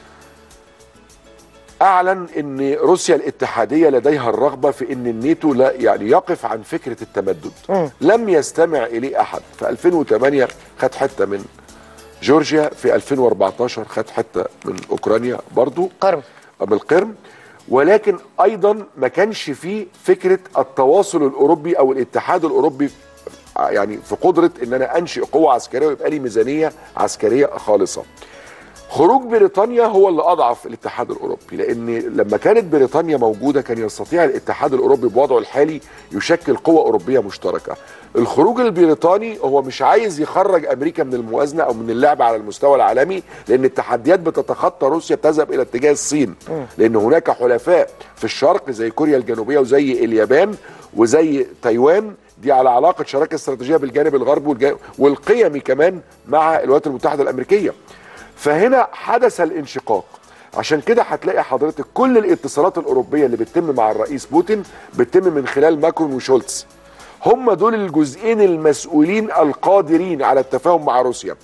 اعلن ان روسيا الاتحاديه لديها الرغبه في ان الناتو لا يعني يقف عن فكره التمدد. م. لم يستمع اليه احد. في ألفين وثمانية خد حته من جورجيا، في ألفين وأربعتاشر خد حته من اوكرانيا برضو قرم من القرم، ولكن ايضا ما كانش فيه فكره التواصل الاوروبي او الاتحاد الاوروبي يعني في قدره ان انا انشئ قوه عسكريه ويبقى لي ميزانيه عسكريه خالصه. خروج بريطانيا هو اللي اضعف الاتحاد الاوروبي، لان لما كانت بريطانيا موجوده كان يستطيع الاتحاد الاوروبي بوضعه الحالي يشكل قوه اوروبيه مشتركه. الخروج البريطاني هو مش عايز يخرج امريكا من الموازنه او من اللعب على المستوى العالمي، لان التحديات بتتخطى روسيا، بتذهب الى اتجاه الصين، لان هناك حلفاء في الشرق زي كوريا الجنوبيه وزي اليابان وزي تايوان، دي على علاقه شراكه استراتيجيه بالجانب الغربي والقيمي كمان مع الولايات المتحده الامريكيه. فهنا حدث الانشقاق. عشان كده هتلاقي حضرتك كل الاتصالات الاوروبيه اللي بتتم مع الرئيس بوتين بتتم من خلال ماكرون وشولتز. هم دول الجزئين المسؤولين القادرين على التفاهم مع روسيا.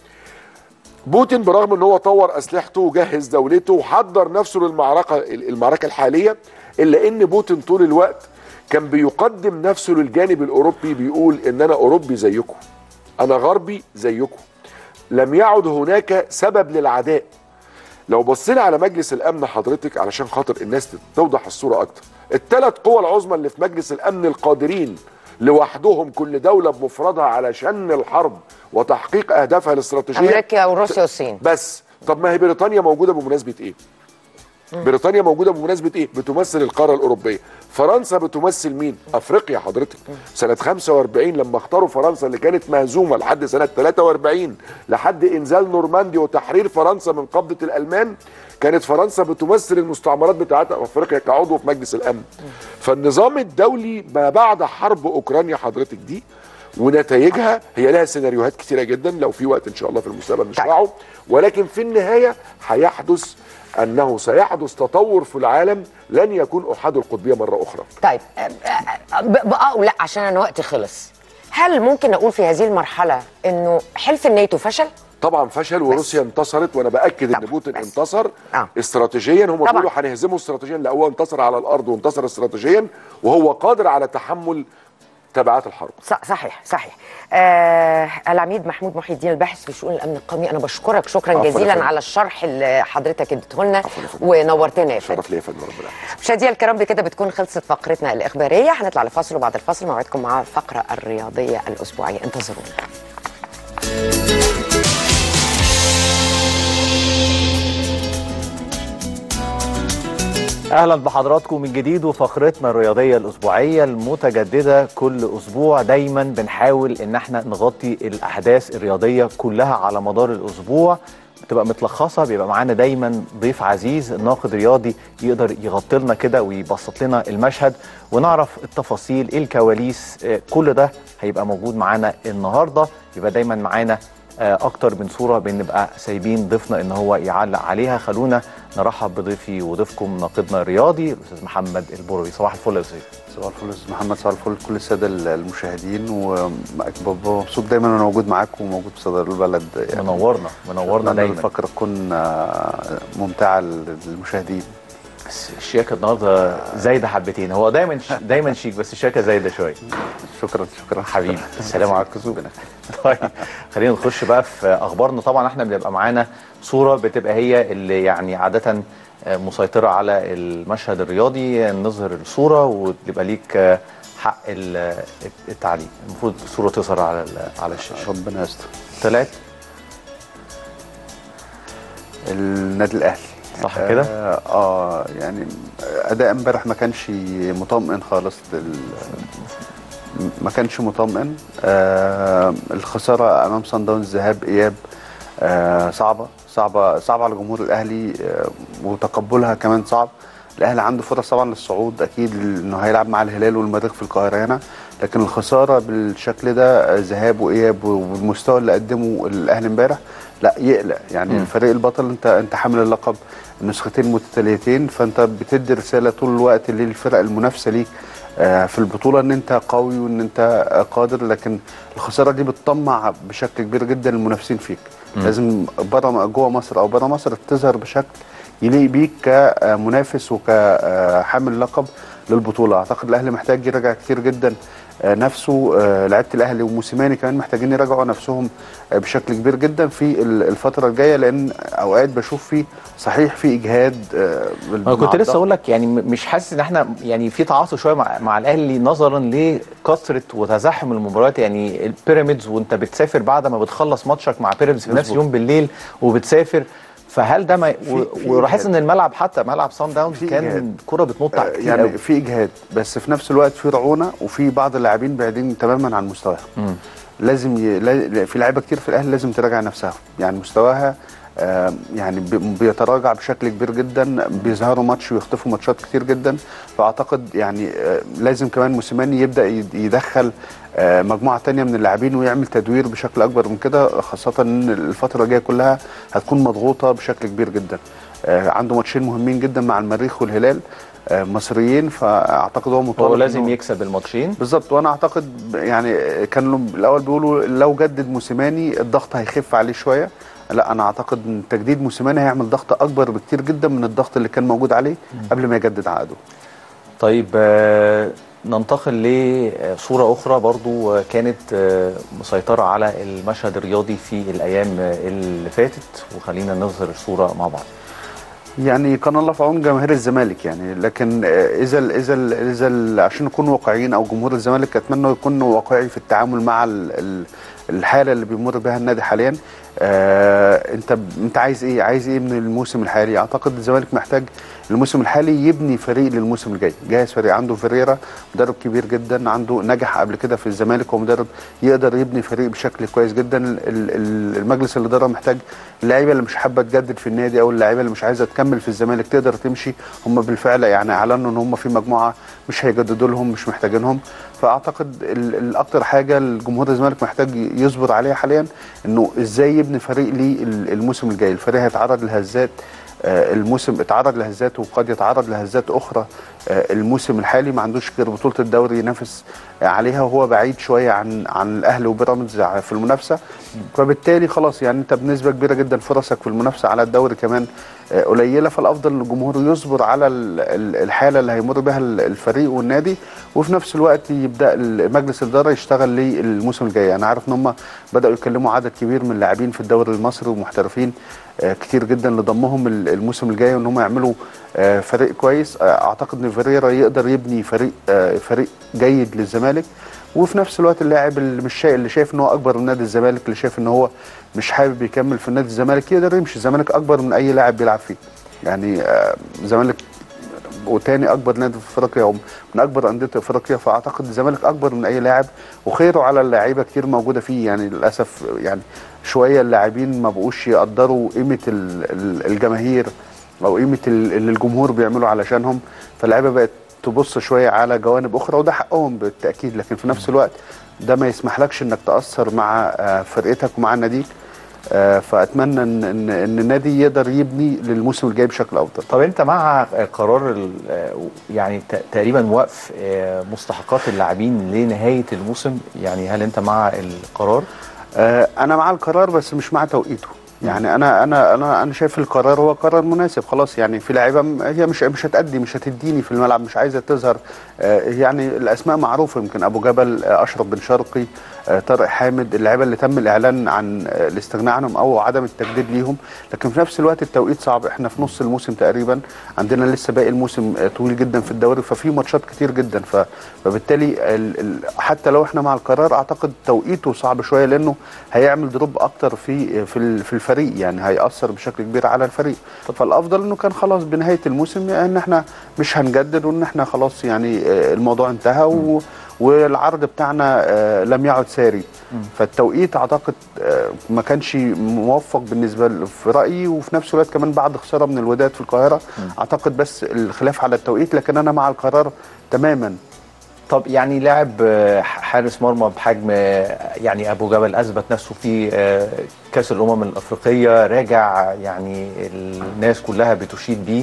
بوتين برغم ان هو طور اسلحته وجهز دولته وحضر نفسه للمعركه المعركه الحاليه، الا ان بوتين طول الوقت كان بيقدم نفسه للجانب الاوروبي، بيقول ان انا اوروبي زيكم، انا غربي زيكم. لم يعد هناك سبب للعداء. لو بصينا على مجلس الامن حضرتك علشان خاطر الناس توضح الصوره اكتر، الثلاث قوى العظمى اللي في مجلس الامن القادرين لوحدهم كل دوله بمفردها على شن الحرب وتحقيق اهدافها الاستراتيجيه امريكا وروسيا والصين بس. طب ما هي بريطانيا موجوده بمناسبه ايه؟ بريطانيا موجوده بمناسبه ايه؟ بتمثل القاره الاوروبيه. فرنسا بتمثل مين؟ افريقيا حضرتك. سنه خمسة وأربعين لما اختاروا فرنسا اللي كانت مهزومه لحد سنه ثلاثة وأربعين لحد انزال نورماندي وتحرير فرنسا من قبضه الالمان، كانت فرنسا بتمثل المستعمرات بتاعتها في افريقيا كعضو في مجلس الامن. فالنظام الدولي ما بعد حرب اوكرانيا حضرتك دي ونتائجها هي لها سيناريوهات كتيره جدا، لو في وقت ان شاء الله في المستقبل نشرحه، ولكن في النهايه هيحدث انه سيحدث تطور في العالم لن يكون احاد القطبيه مره اخرى. طيب بقى لا عشان انا وقتي خلص، هل ممكن اقول في هذه المرحله انه حلف الناتو فشل؟ طبعا فشل، وروسيا انتصرت، وانا باكد ان بوتين بس. انتصر آه. استراتيجيا. هم بيقولوا هنهزمه استراتيجيا، لا هو انتصر على الارض وانتصر استراتيجيا، وهو قادر على تحمل تبعات الحرب. صحيح صحيح. آه العميد محمود محي الدين الباحث في شؤون الامن القومي، انا بشكرك شكرا جزيلا على الشرح اللي حضرتك اديته لنا ونورتنا يا فندم. شرف ليا يا فندم، ربنا يحفظك. مشاهدينا الكرام بكده بتكون خلصت فقرتنا الاخباريه، هنطلع لفاصل وبعد الفاصل موعدكم مع الفقره الرياضيه الاسبوعيه، انتظرونا. اهلا بحضراتكم من جديد وفقرتنا الرياضيه الاسبوعيه المتجدده كل اسبوع. دايما بنحاول ان احنا نغطي الاحداث الرياضيه كلها على مدار الاسبوع، بتبقى متلخصه بيبقى معانا دايما ضيف عزيز الناقد رياضي يقدر يغطي لنا كده ويبسط لنا المشهد ونعرف التفاصيل ايه الكواليس. آه، كل ده هيبقى موجود معانا النهارده. يبقى دايما معانا آه، اكتر من صوره بنبقى سايبين ضيفنا ان هو يعلق عليها. خلونا نرحب بضيفي وضيفكم ناقدنا الرياضي الاستاذ محمد البروي. صباح الفل يا استاذ. صباح الفل استاذ محمد، صباح الفل لكل الساده المشاهدين، ومبسوط دايما انا موجود معاكم وموجود في صدر البلد. يعني منورنا منورنا دايما. الفقره تكون ممتعه للمشاهدين. الشياكه النهارده زايده حبتين. هو دايما دايما شيك بس الشياكه زايده شويه. شكرا شكرا حبيبي. السلام عليكم. طيب خلينا نخش بقى في اخبارنا. طبعا احنا بنبقى معانا صوره بتبقى هي اللي يعني عاده مسيطره على المشهد الرياضي. نظهر الصوره وتبقى ليك حق التعليق. المفروض الصوره تظهر على على الشاشه. ربنا يستر. طلعت النادي الاهلي صح كده؟ آه, اه يعني اداء امبارح ما كانش مطمئن خالص. ما كانش مطمئن. آه الخساره امام صن داونز ذهاب اياب آه صعبه صعبه صعبه على جمهور الاهلي، آه وتقبلها كمان صعب. الاهلي عنده فرص طبعا للصعود اكيد، انه هيلعب مع الهلال والمريخ في القاهره هنا، لكن الخساره بالشكل ده ذهاب واياب والمستوى اللي قدمه الاهلي امبارح لا يقلق. يعني م. الفريق البطل انت انت حامل اللقب النسختين متتاليتين، فانت بتدي رساله طول الوقت للفرق المنافسه ليك في البطوله ان انت قوي وان انت قادر، لكن الخساره دي بتطمع بشكل كبير جدا المنافسين فيك. م. لازم بره جوه مصر او بره مصر تظهر بشكل يليق بيك كمنافس وكحامل لقب للبطوله. اعتقد الاهلي محتاج يراجع كتير جدا نفسه. لعيبه الاهلي وموسيماني كمان محتاجين يراجعوا نفسهم بشكل كبير جدا في الفتره الجايه، لان اوقات بشوف فيه صحيح في اجهاد. انا كنت لسه اقول لك يعني مش حاسس ان احنا يعني في تعاطف شويه مع, مع الاهلي نظرا لكثره وتزاحم المباريات. يعني البيراميدز وانت بتسافر بعد ما بتخلص ماتشك مع بيراميدز في نفس يوم بالليل وبتسافر، فهل ده ما ولاحظ ان الملعب حتى ملعب صن داونز كان كرة بتنط على كتير يعني قوي. في اجهاد، بس في نفس الوقت في رعونه وفي بعض اللاعبين بعيدين تماما عن مستواهم. لازم ي... في لعيبه كتير في الاهلي لازم تراجع نفسها، يعني مستواها آه يعني بيتراجع بشكل كبير جدا، بيظهروا ماتش ويخطفوا ماتشات كتير جدا. فاعتقد يعني آه لازم كمان موسيماني يبدا يدخل آه مجموعه ثانيه من اللاعبين ويعمل تدوير بشكل اكبر من كده، خاصه ان الفتره الجايه كلها هتكون مضغوطه بشكل كبير جدا. آه عنده ماتشين مهمين جدا مع المريخ والهلال آه مصريين، فاعتقد هو مطالب هو لازم يكسب الماتشين بالظبط. وانا اعتقد يعني كانوا الاول بيقولوا لو جدد موسيماني الضغط هيخف عليه شويه. لا انا اعتقد ان تجديد موسيماني هيعمل ضغط اكبر بكتير جدا من الضغط اللي كان موجود عليه قبل ما يجدد عقده. طيب آه ننتقل لصوره اخرى برضو كانت آه مسيطره على المشهد الرياضي في الايام اللي فاتت، وخلينا نظهر الصوره مع بعض. يعني كان الله في عون جماهير الزمالك يعني، لكن اذا ال اذا ال اذا ال عشان نكون واقعيين او جمهور الزمالك اتمنى يكون واقعي في التعامل مع ال ال الحاله اللي بيمر بها النادي حاليا. آه انت انت عايز ايه؟ عايز ايه من الموسم الحالي؟ اعتقد الزمالك محتاج الموسم الحالي يبني فريق للموسم الجاي، جاهز فريق. عنده فيريرا مدرب كبير جدا، عنده نجح قبل كده في الزمالك ومدرب يقدر يبني فريق بشكل كويس جدا. المجلس الاداره محتاج اللعيبه اللي مش حابه تجدد في النادي او اللعيبه اللي مش عايزه تكمل في الزمالك تقدر تمشي. هم بالفعل يعني اعلنوا ان هم في مجموعه مش هيجددوا لهم، مش محتاجينهم. فاعتقد الاكتر حاجه الجمهور الزمالك محتاج يصبر عليها حاليا انه ازاي يبني فريق للموسم الجاي. الفريق هيتعرض لهزات، الموسم اتعرض لهزات وقد يتعرض لهزات اخرى. الموسم الحالي ما عندوش غير بطوله الدوري ينافس عليها، وهو بعيد شويه عن عن الاهلي وبيراميدز في المنافسه. فبالتالي خلاص يعني انت بنسبه كبيره جدا فرصك في المنافسه على الدوري كمان قليله. فالافضل ان الجمهور يصبر على الحاله اللي هيمر بها الفريق والنادي، وفي نفس الوقت يبدا مجلس الاداره يشتغل للموسم الجاي. انا عارف ان هم بداوا يكلموا عدد كبير من اللاعبين في الدوري المصري ومحترفين كتير جدا لضمهم الموسم الجاي وان هم يعملوا فريق كويس. اعتقد ان فيريرا يقدر يبني فريق فريق جيد للزمالك، وفي نفس الوقت اللاعب اللي مش شايف اللي شايف ان هو اكبر من نادي الزمالك، اللي شايف ان هو مش حابب يكمل في نادي الزمالك يقدر يمشي. الزمالك اكبر من اي لاعب بيلعب فيه. يعني الزمالك وتاني اكبر نادي في افريقيا ومن اكبر انديه افريقيا، فاعتقد الزمالك اكبر من اي لاعب وخيره على اللاعيبه كتير موجوده فيه. يعني للاسف يعني شويه اللاعبين ما بقوش يقدروا قيمه الجماهير او قيمه اللي الجمهور بيعملوا علشانهم، فاللاعيبه بقت تبص شويه على جوانب اخرى وده حقهم بالتاكيد، لكن في نفس الوقت ده ما يسمحلكش انك تاثر مع فرقتك ومع ناديك. فاتمنى ان ان ان النادي يقدر يبني للموسم الجاي بشكل افضل. طب انت مع قرار يعني تقريبا وقف مستحقات اللاعبين لنهايه الموسم؟ يعني هل انت مع القرار؟ انا مع القرار بس مش مع توقيته. يعني انا انا انا انا شايف القرار هو قرار مناسب خلاص. يعني في لعيبه هي مش مش هتأدي مش هتديني في الملعب، مش عايزه تظهر. يعني الاسماء معروفه، يمكن ابو جبل، اشرف بن شرقي، طارق حامد، اللعيبه اللي تم الاعلان عن الاستغناء عنهم او عدم التجديد ليهم، لكن في نفس الوقت التوقيت صعب. احنا في نص الموسم تقريبا، عندنا لسه باقي الموسم طويل جدا في الدوري، ففي ماتشات كتير جدا، فبالتالي حتى لو احنا مع القرار اعتقد توقيته صعب شويه، لانه هيعمل دروب اكتر في في في الفريق، يعني هيأثر بشكل كبير على الفريق. فالافضل انه كان خلاص بنهايه الموسم ان احنا مش هنجدد، وان احنا خلاص يعني الموضوع انتهى و والعرض بتاعنا لم يعد ساري. فالتوقيت اعتقد ما كانش موفق بالنسبه في رايي، وفي نفس الوقت كمان بعد خساره من الوداد في القاهره اعتقد بس الخلاف على التوقيت، لكن انا مع القرار تماما. طب يعني لاعب حارس مرمى بحجم يعني ابو جبل اثبت نفسه في كاس الامم الافريقيه، راجع يعني الناس كلها بتشيد بيه،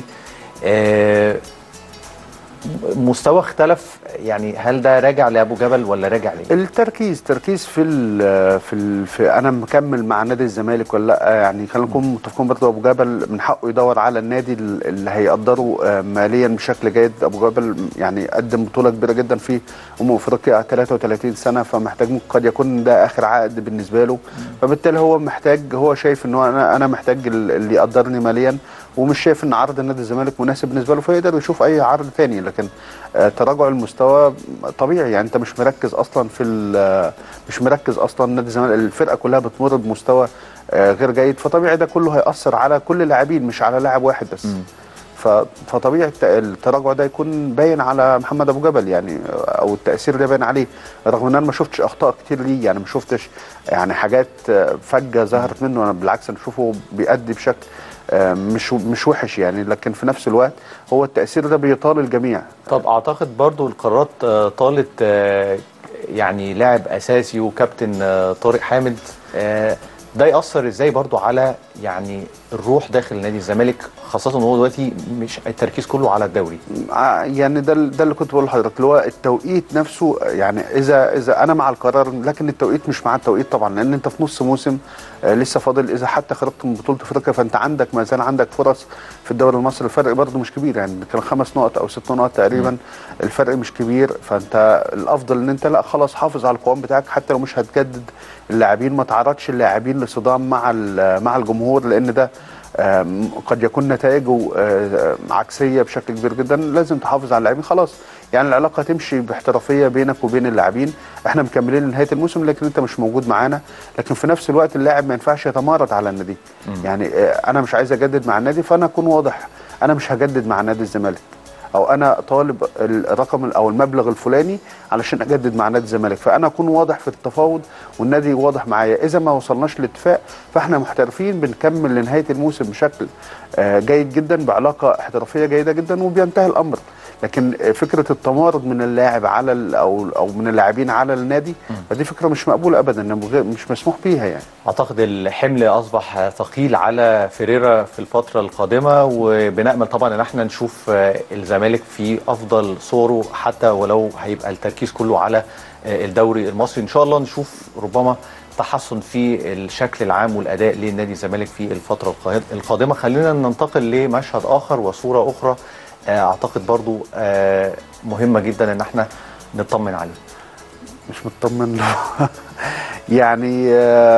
مستوى اختلف، يعني هل ده راجع لابو جبل ولا راجع ليه؟ التركيز تركيز في ال في, ال في انا مكمل مع نادي الزمالك ولا لا. يعني خلينا نكون متفقين برضه، ابو جبل من حقه يدور على النادي اللي هيقدره ماليا بشكل جيد. ابو جبل يعني قدم بطوله كبيره جدا في امم افريقيا، ثلاثة وثلاثين سنه، فمحتاج قد يكون ده اخر عقد بالنسبه له، فبالتالي هو محتاج، هو شايف ان هو انا انا محتاج اللي يقدرني ماليا، ومش شايف ان عرض نادي الزمالك مناسب بالنسبه له، فيقدر يشوف اي عرض ثاني. لكن آه تراجع المستوى طبيعي، يعني انت مش مركز اصلا في مش مركز اصلا نادي الزمالك، الفرقه كلها بتمر بمستوى آه غير جيد، فطبيعي ده كله هيأثر على كل اللاعبين مش على لاعب واحد بس. م. فطبيعي التراجع ده يكون باين على محمد ابو جبل، يعني او التاثير ده باين عليه، رغم ان انا ما شفتش اخطاء كتير ليه، يعني ما شفتش يعني حاجات فجه ظهرت منه. انا بالعكس انا بشوفه بيأدي بشكل مش مش وحش يعني، لكن في نفس الوقت هو التأثير ده بيطال الجميع. طب اعتقد برضو القرارات طالت يعني لاعب اساسي وكابتن طارق حامد، ده يأثر ازاي برضو على يعني الروح داخل نادي الزمالك، خاصة ان هو دلوقتي مش التركيز كله على الدوري؟ يعني ده ده اللي كنت بقول لحضرتك، اللي هو التوقيت نفسه. يعني اذا اذا انا مع القرار، لكن التوقيت مش مع التوقيت طبعا، لان انت في نص موسم آه لسه فاضل، اذا حتى خرجت من بطولة افريقيا فانت عندك ما زال عندك فرص في الدوري المصري. الفرق برضه مش كبير، يعني كان خمس نقط او ست نقط تقريبا، م. الفرق مش كبير، فانت الافضل ان انت لا خلاص حافظ على القوام بتاعك، حتى لو مش هتجدد اللاعبين ما تعرضش اللاعبين لصدام مع مع الجمهور، لان ده قد يكون نتائجه عكسيه بشكل كبير جدا. لازم تحافظ على اللاعبين خلاص، يعني العلاقه تمشي باحترافيه بينك وبين اللاعبين. احنا مكملين لنهايه الموسم، لكن انت مش موجود معانا، لكن في نفس الوقت اللاعب ما ينفعش يتمارض على النادي. يعني انا مش عايز اجدد مع النادي، فانا اكون واضح، انا مش هجدد مع نادي الزمالك، او انا طالب الرقم او المبلغ الفلاني علشان اجدد مع نادي الزمالك، فانا اكون واضح في التفاوض والنادي واضح معايا. اذا ما وصلناش لاتفاق فاحنا محترفين، بنكمل لنهايه الموسم بشكل جيد جدا بعلاقه احترافيه جيده جدا وبينتهي الامر. لكن فكره التمارض من اللاعب على او او من اللاعبين على النادي، فدي فكره مش مقبوله ابدا، مش مسموح بيها. يعني اعتقد الحمل اصبح ثقيل على فيريرا في الفتره القادمه، وبنامل طبعا ان احنا نشوف الزمالك في افضل صوره، حتى ولو هيبقى التركيز كله على الدوري المصري. ان شاء الله نشوف ربما تحسن في الشكل العام والاداء لنادي الزمالك في الفتره القادمه. خلينا ننتقل لمشهد اخر وصوره اخرى اعتقد برضو مهمه جدا ان احنا نطمن عليه. مش مطمن له يعني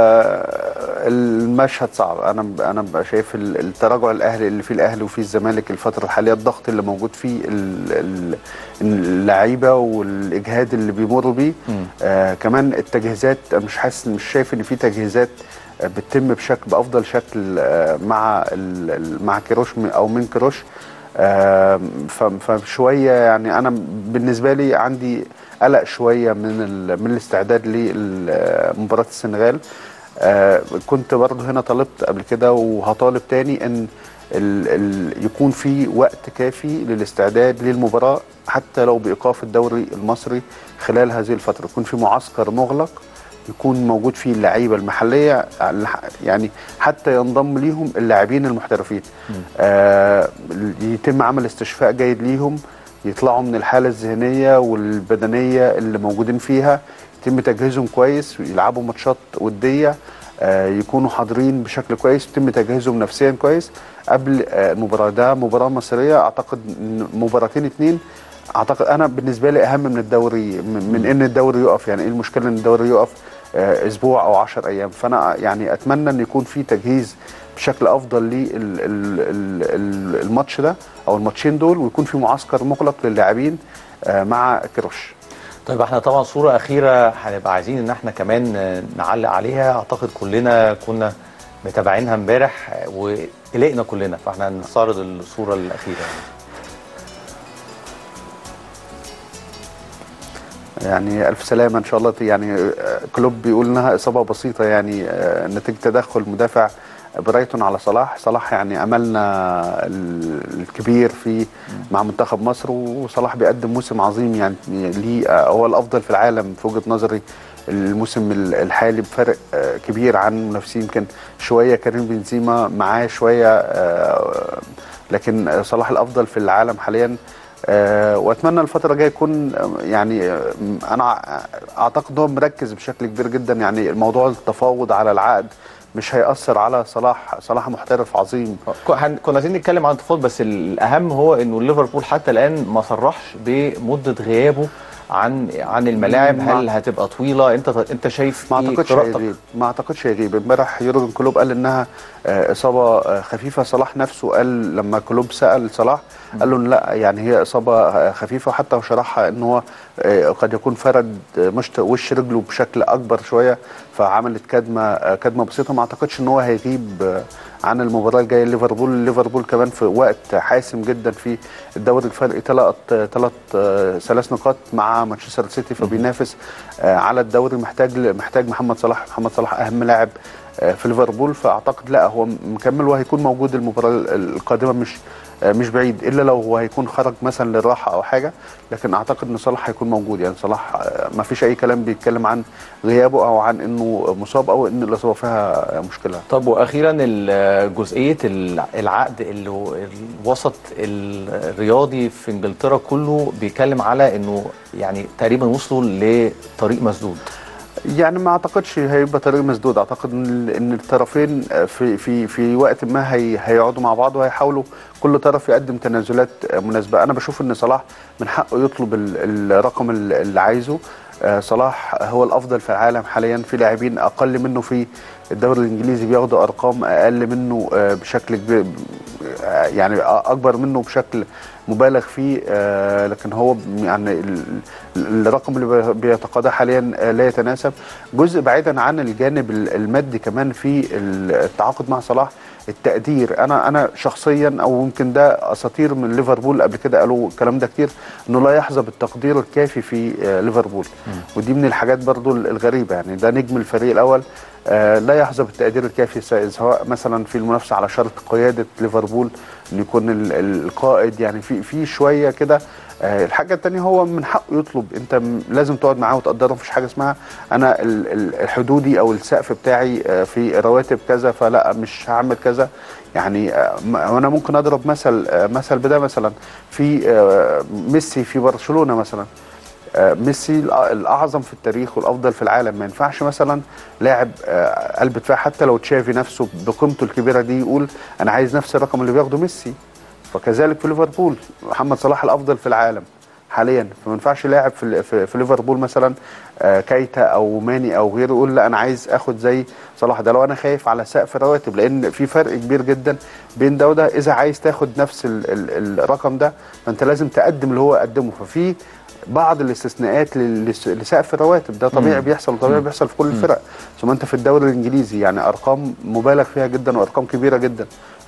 المشهد صعب. انا انا ببقى شايف التراجع الاهلي اللي فيه الاهلي وفيه الزمالك الفتره الحاليه، الضغط اللي موجود فيه اللعيبه والاجهاد اللي بيمروا بيه، آه كمان التجهيزات مش حاسس مش شايف ان في تجهيزات بتتم بشكل بافضل شكل آه مع مع كيروش او من كيروش. فشويه يعني انا بالنسبه لي عندي قلق شويه من من الاستعداد لمباراه السنغال. آه كنت برضه هنا طالبت قبل كده وهطالب تاني ان ال ال يكون في وقت كافي للاستعداد للمباراه، حتى لو بايقاف الدوري المصري خلال هذه الفتره، يكون في معسكر مغلق يكون موجود فيه اللعيبه المحليه، يعني حتى ينضم ليهم اللاعبين المحترفين. آه يتم عمل استشفاء جيد ليهم، يطلعوا من الحاله الذهنيه والبدنيه اللي موجودين فيها، يتم تجهيزهم كويس، يلعبوا ماتشات وديه، آه يكونوا حاضرين بشكل كويس، يتم تجهيزهم نفسيا كويس قبل آه المباراه. ده مباراه مصريه، اعتقد مباراتين اتنين اعتقد انا بالنسبه لي اهم من الدوري، من ان الدوري يقف. يعني ايه المشكله ان الدوري يقف آه اسبوع او عشر ايام؟ فانا يعني اتمنى ان يكون في تجهيز بشكل افضل للماتش ده او الماتشين دول، ويكون في معسكر مغلق للاعبين آه مع كيروش. طيب احنا طبعا صورة أخيرة هنبقى عايزين ان احنا كمان نعلق عليها، اعتقد كلنا كنا متابعينها امبارح وقلقنا كلنا، فاحنا هنستعرض الصورة الأخيرة. يعني ألف سلامة إن شاء الله. يعني كلوب بيقول إنها إصابة بسيطة، يعني نتيجة تدخل مدافع برايتون على صلاح. صلاح يعني أملنا الكبير في مع منتخب مصر، وصلاح بيقدم موسم عظيم، يعني ليه هو الأفضل في العالم في وجهة نظري الموسم الحالي بفرق كبير عن منافسين. يمكن شوية كريم بنزيما معاه شوية، لكن صلاح الأفضل في العالم حاليا. أه واتمنى الفتره الجايه يكون يعني انا اعتقد هو مركز بشكل كبير جدا. يعني الموضوع التفاوض على العقد مش هيأثر على صلاح. صلاح محترف عظيم. كنا عايزين نتكلم عن التفاوض، بس الاهم هو انه ليفربول حتى الان ما صرحش بمده غيابه عن عن الملاعب. هل هتبقى طويله؟ انت انت شايف ما اعتقدش هيغيب. ما اعتقدش هيغيب. امبارح يورجن كلوب قال انها اصابه خفيفه. صلاح نفسه قال لما كلوب سأل صلاح قال له لا، يعني هي اصابه خفيفه، حتى وشرحها ان هو قد يكون فرد مشط وش رجله بشكل اكبر شويه، فعملت كدمه كدمه بسيطه. ما اعتقدش ان هو هيغيب عن المباراه الجايه. ليفربول ليفربول كمان في وقت حاسم جدا في الدوري، الفرق ثلاث ثلاث ثلاث نقاط مع مانشستر سيتي، فبينافس على الدوري. محتاج محتاج محمد صلاح. محمد صلاح اهم لاعب في ليفربول، فاعتقد لا هو مكمل وهيكون موجود المباراه القادمه، مش مش بعيد، الا لو هو هيكون خرج مثلا للراحه او حاجه. لكن اعتقد ان صلاح هيكون موجود. يعني صلاح ما فيش اي كلام بيتكلم عن غيابه او عن انه مصاب او ان الاصابه فيها مشكله. طب واخيرا جزئيه العقد اللي الوسط الرياضي في انجلترا كله بيتكلم على انه يعني تقريبا وصلوا لطريق مسدود. يعني ما اعتقدش هيبقى طريق مسدود. اعتقد ان الطرفين في في في وقت ما هي هيقعدوا مع بعض وهيحاولوا كل طرف يقدم تنازلات مناسبه. انا بشوف ان صلاح من حقه يطلب الرقم اللي عايزه. صلاح هو الافضل في العالم حاليا. في لاعبين اقل منه في الدوري الانجليزي بياخدوا ارقام اقل منه بشكل كبير، يعني اكبر منه بشكل مبالغ فيه، لكن هو يعني الرقم اللي بيتقاضاه حاليا لا يتناسب. جزء بعيدا عن الجانب المادي كمان في التعاقد مع صلاح التقدير. انا انا شخصيا او يمكن ده اساطير من ليفربول قبل كده قالوا الكلام ده كتير، انه لا يحظى بالتقدير الكافي في ليفربول، ودي من الحاجات برضو الغريبه. يعني ده نجم الفريق الاول آه لا يحظى بالتقدير الكافي، سواء مثلا في المنافسه على شرط قياده ليفربول ان يكون القائد. يعني في في شويه كده. آه الحاجه الثانيه هو من حقه يطلب. انت لازم تقعد معاه وتقدره. مفيش حاجه اسمها انا الحدودي او السقف بتاعي آه في رواتب كذا فلا مش هعمل كذا. يعني آه انا ممكن اضرب مثل آه مثل بده مثلا في آه ميسي في برشلونه مثلا. ميسي الاعظم في التاريخ والافضل في العالم. ما ينفعش مثلا لاعب قلب دفاع حتى لو تشافي نفسه بقيمته الكبيره دي يقول انا عايز نفس الرقم اللي بياخده ميسي. فكذلك في ليفربول محمد صلاح الافضل في العالم حاليا، فما ينفعش لاعب في في ليفربول مثلا كايتا او ماني او غيره يقول لا انا عايز اخد زي صلاح. ده لو انا خايف على سقف الرواتب، لان في فرق كبير جدا بين ده وده. اذا عايز تاخد نفس ال ال الرقم ده فانت لازم تقدم اللي هو قدمه. ففي بعض الاستثناءات لسقف الرواتب، ده طبيعي بيحصل طبيعي بيحصل في كل الفرق. ثم انت في الدوري الانجليزي يعني ارقام مبالغ فيها جدا وارقام كبيره جدا.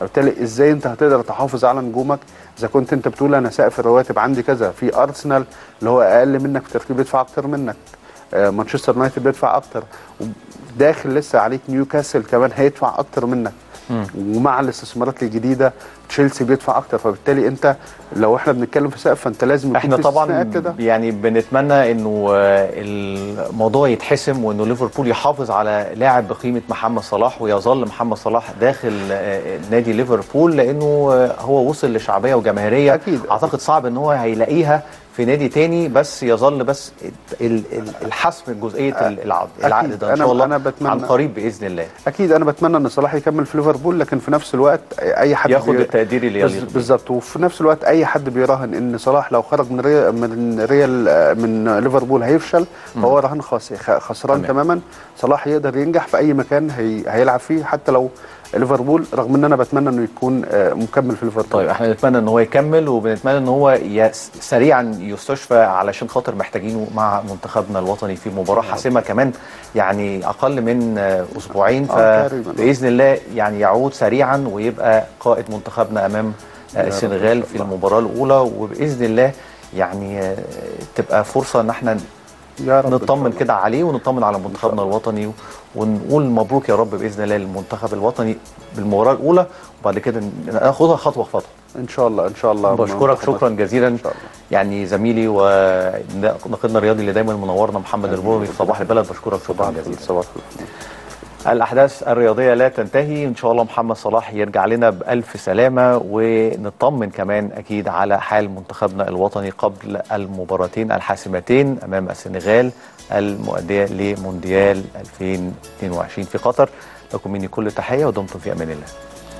فبالتالي ازاي انت هتقدر تحافظ على نجومك اذا كنت انت بتقول انا سقف الرواتب عندي كذا، في ارسنال اللي هو اقل منك في الترتيب بيدفع اكتر منك، آه مانشستر يونايتد بيدفع اكتر، داخل لسه عليك نيوكاسل كمان هيدفع اكتر منك، مم. ومع الاستثمارات الجديده تشيلسي بيدفع اكتر. فبالتالي انت لو احنا بنتكلم في سقف فانت لازم يكون احنا في طبعا كده. يعني بنتمنى انه الموضوع يتحسم وانه ليفربول يحافظ على لاعب بقيمه محمد صلاح ويظل محمد صلاح داخل نادي ليفربول، لانه هو وصل لشعبيه وجماهيريه أكيد. اعتقد صعب ان هو هيلاقيها في نادي تاني، بس يظل بس الحسم جزئيه العقد ده ان شاء الله أنا عن قريب باذن الله. اكيد انا بتمنى ان صلاح يكمل في ليفربول، لكن في نفس الوقت اي حد ياخد بي... التقدير اللي يليق بالظبط، وفي نفس الوقت اي حد بيراهن ان صلاح لو خرج من ريال من ريال من ليفربول هيفشل، فهو راهن خسران تماما. صلاح يقدر ينجح في اي مكان هي... هيلعب فيه حتى لو ليفربول، رغم ان انا بتمنى انه يكون مكمل في ليفربول. طيب احنا نتمنى ان هو يكمل، وبنتمنى ان هو يس... سريعا يستشفى علشان خاطر محتاجينه مع منتخبنا الوطني في مباراه حاسمه كمان يعني اقل من اسبوعين، فباذن الله يعني يعود سريعا ويبقى قائد منتخبنا امام السنغال في المباراه الاولى، وباذن الله يعني تبقى فرصه ان احنا نطمن كده عليه ونطمن على منتخبنا الوطني، ونقول مبروك يا رب باذن الله للمنتخب الوطني بالمباراه الاولى، وبعد كده ناخدها خطوه خطوه ان شاء الله. ان شاء الله بشكرك شكرا جزيلا يعني زميلي وناقدنا الرياضي اللي دايما منورنا محمد البوري في صباح البلد. بشكرك شكرا جزيلا. صباح الأحداث الرياضية لا تنتهي، إن شاء الله محمد صلاح يرجع لنا بألف سلامة، ونطمن كمان أكيد على حال منتخبنا الوطني قبل المباراتين الحاسمتين أمام السنغال المؤدية لمونديال ألفين واثنين وعشرين في قطر. لكم مني كل تحية ودمتم في أمان الله.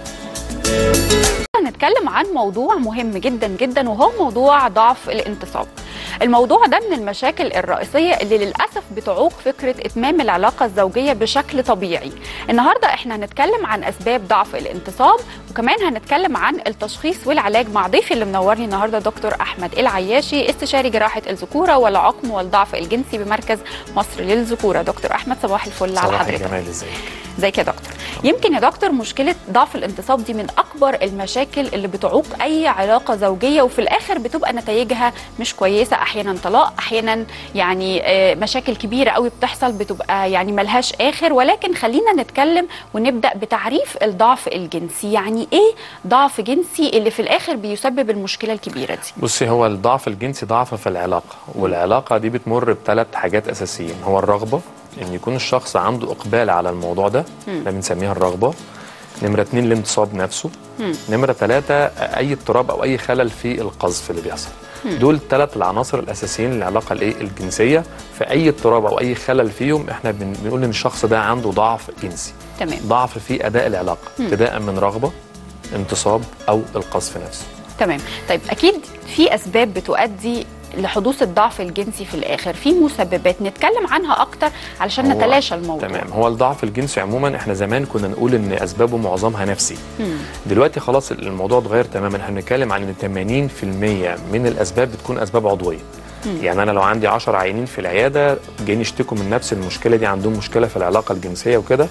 نتكلم عن موضوع مهم جدا جدا، وهو موضوع ضعف الانتصاب. الموضوع ده من المشاكل الرئيسية اللي للأسف بتعوق فكرة إتمام العلاقة الزوجية بشكل طبيعي. النهاردة احنا هنتكلم عن أسباب ضعف الانتصاب، وكمان هنتكلم عن التشخيص والعلاج مع ضيفي اللي منورني النهاردة دكتور أحمد العياشي، استشاري جراحة الذكورة والعقم والضعف الجنسي بمركز مصر للذكورة. دكتور أحمد صباح الفل على حضرتك. صباح الجمال، ازيك؟ ازيك يا دكتور؟ يمكن يا دكتور مشكلة ضعف الانتصاب دي من أكبر المشاكل اللي بتعوق أي علاقة زوجية، وفي الآخر بتبقى نتائجها مش كويسة، أحيانا طلاق، أحيانا يعني مشاكل كبيرة قوي بتحصل بتبقى يعني ملهاش آخر. ولكن خلينا نتكلم ونبدأ بتعريف الضعف الجنسي. يعني إيه ضعف جنسي اللي في الآخر بيسبب المشكلة الكبيرة دي؟ بصي، هو الضعف الجنسي ضعف في العلاقة، والعلاقة دي بتمر بثلاث حاجات أساسيين. هو الرغبة، ان يكون الشخص عنده اقبال على الموضوع ده، ده بنسميها الرغبه. نمره اتنين الانتصاب نفسه. مم. نمره ثلاثه اي اضطراب او اي خلل في القذف اللي بيحصل. مم. دول الثلاث العناصر الاساسيين للعلاقه الايه الجنسيه. في اي اضطراب او اي خلل فيهم احنا بنقول ان الشخص ده عنده ضعف جنسي. تمام. ضعف في اداء العلاقه ابتداء من رغبه، انتصاب، او القذف نفسه. تمام. طيب اكيد في اسباب بتؤدي لحدوث الضعف الجنسي في الاخر، في مسببات نتكلم عنها اكتر علشان نتلاشى الموضوع. تمام. هو الضعف الجنسي عموما احنا زمان كنا نقول ان اسبابه معظمها نفسي. مم. دلوقتي خلاص الموضوع اتغير تماما، احنا بنتكلم عن ان ثمانين في المية من الاسباب بتكون اسباب عضويه. مم. يعني انا لو عندي عشرة عيانين في العياده جايين يشتكوا من نفس المشكله دي، عندهم مشكله في العلاقه الجنسيه وكده،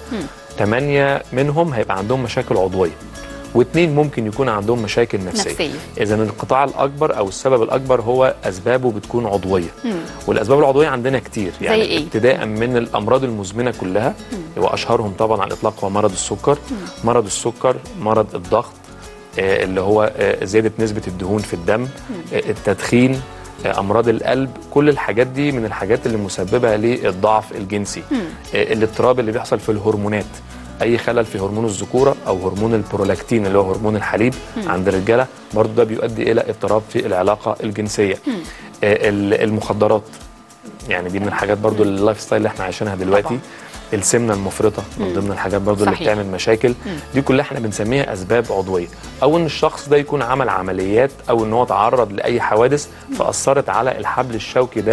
ثمانية منهم هيبقى عندهم مشاكل عضويه، واثنين ممكن يكون عندهم مشاكل نفسيه, نفسية. اذا القطاع الاكبر او السبب الاكبر هو اسبابه بتكون عضويه. مم. والاسباب العضويه عندنا كتير، يعني إيه؟ ابتداء من الامراض المزمنه كلها، واشهرهم طبعا على الاطلاق هو مرض السكر. مم. مرض السكر، مرض الضغط آه اللي هو آه زياده نسبه الدهون في الدم، آه التدخين، آه امراض القلب، كل الحاجات دي من الحاجات اللي مسببه للضعف الجنسي. آه الاضطراب اللي بيحصل في الهرمونات، اي خلل في هرمون الذكوره او هرمون البرولاكتين اللي هو هرمون الحليب مم. عند الرجاله، برضه ده بيؤدي الى اضطراب في العلاقه الجنسيه. مم. آه المخدرات، يعني دي من الحاجات برضه اللايف ستايل اللي احنا عايشينها دلوقتي. طبعا. السمنه المفرطه من ضمن الحاجات برضه اللي بتعمل مشاكل. مم. دي كلها احنا بنسميها اسباب عضويه، او ان الشخص ده يكون عمل عمليات، او ان هو تعرض لاي حوادث فاثرت على الحبل الشوكي داخل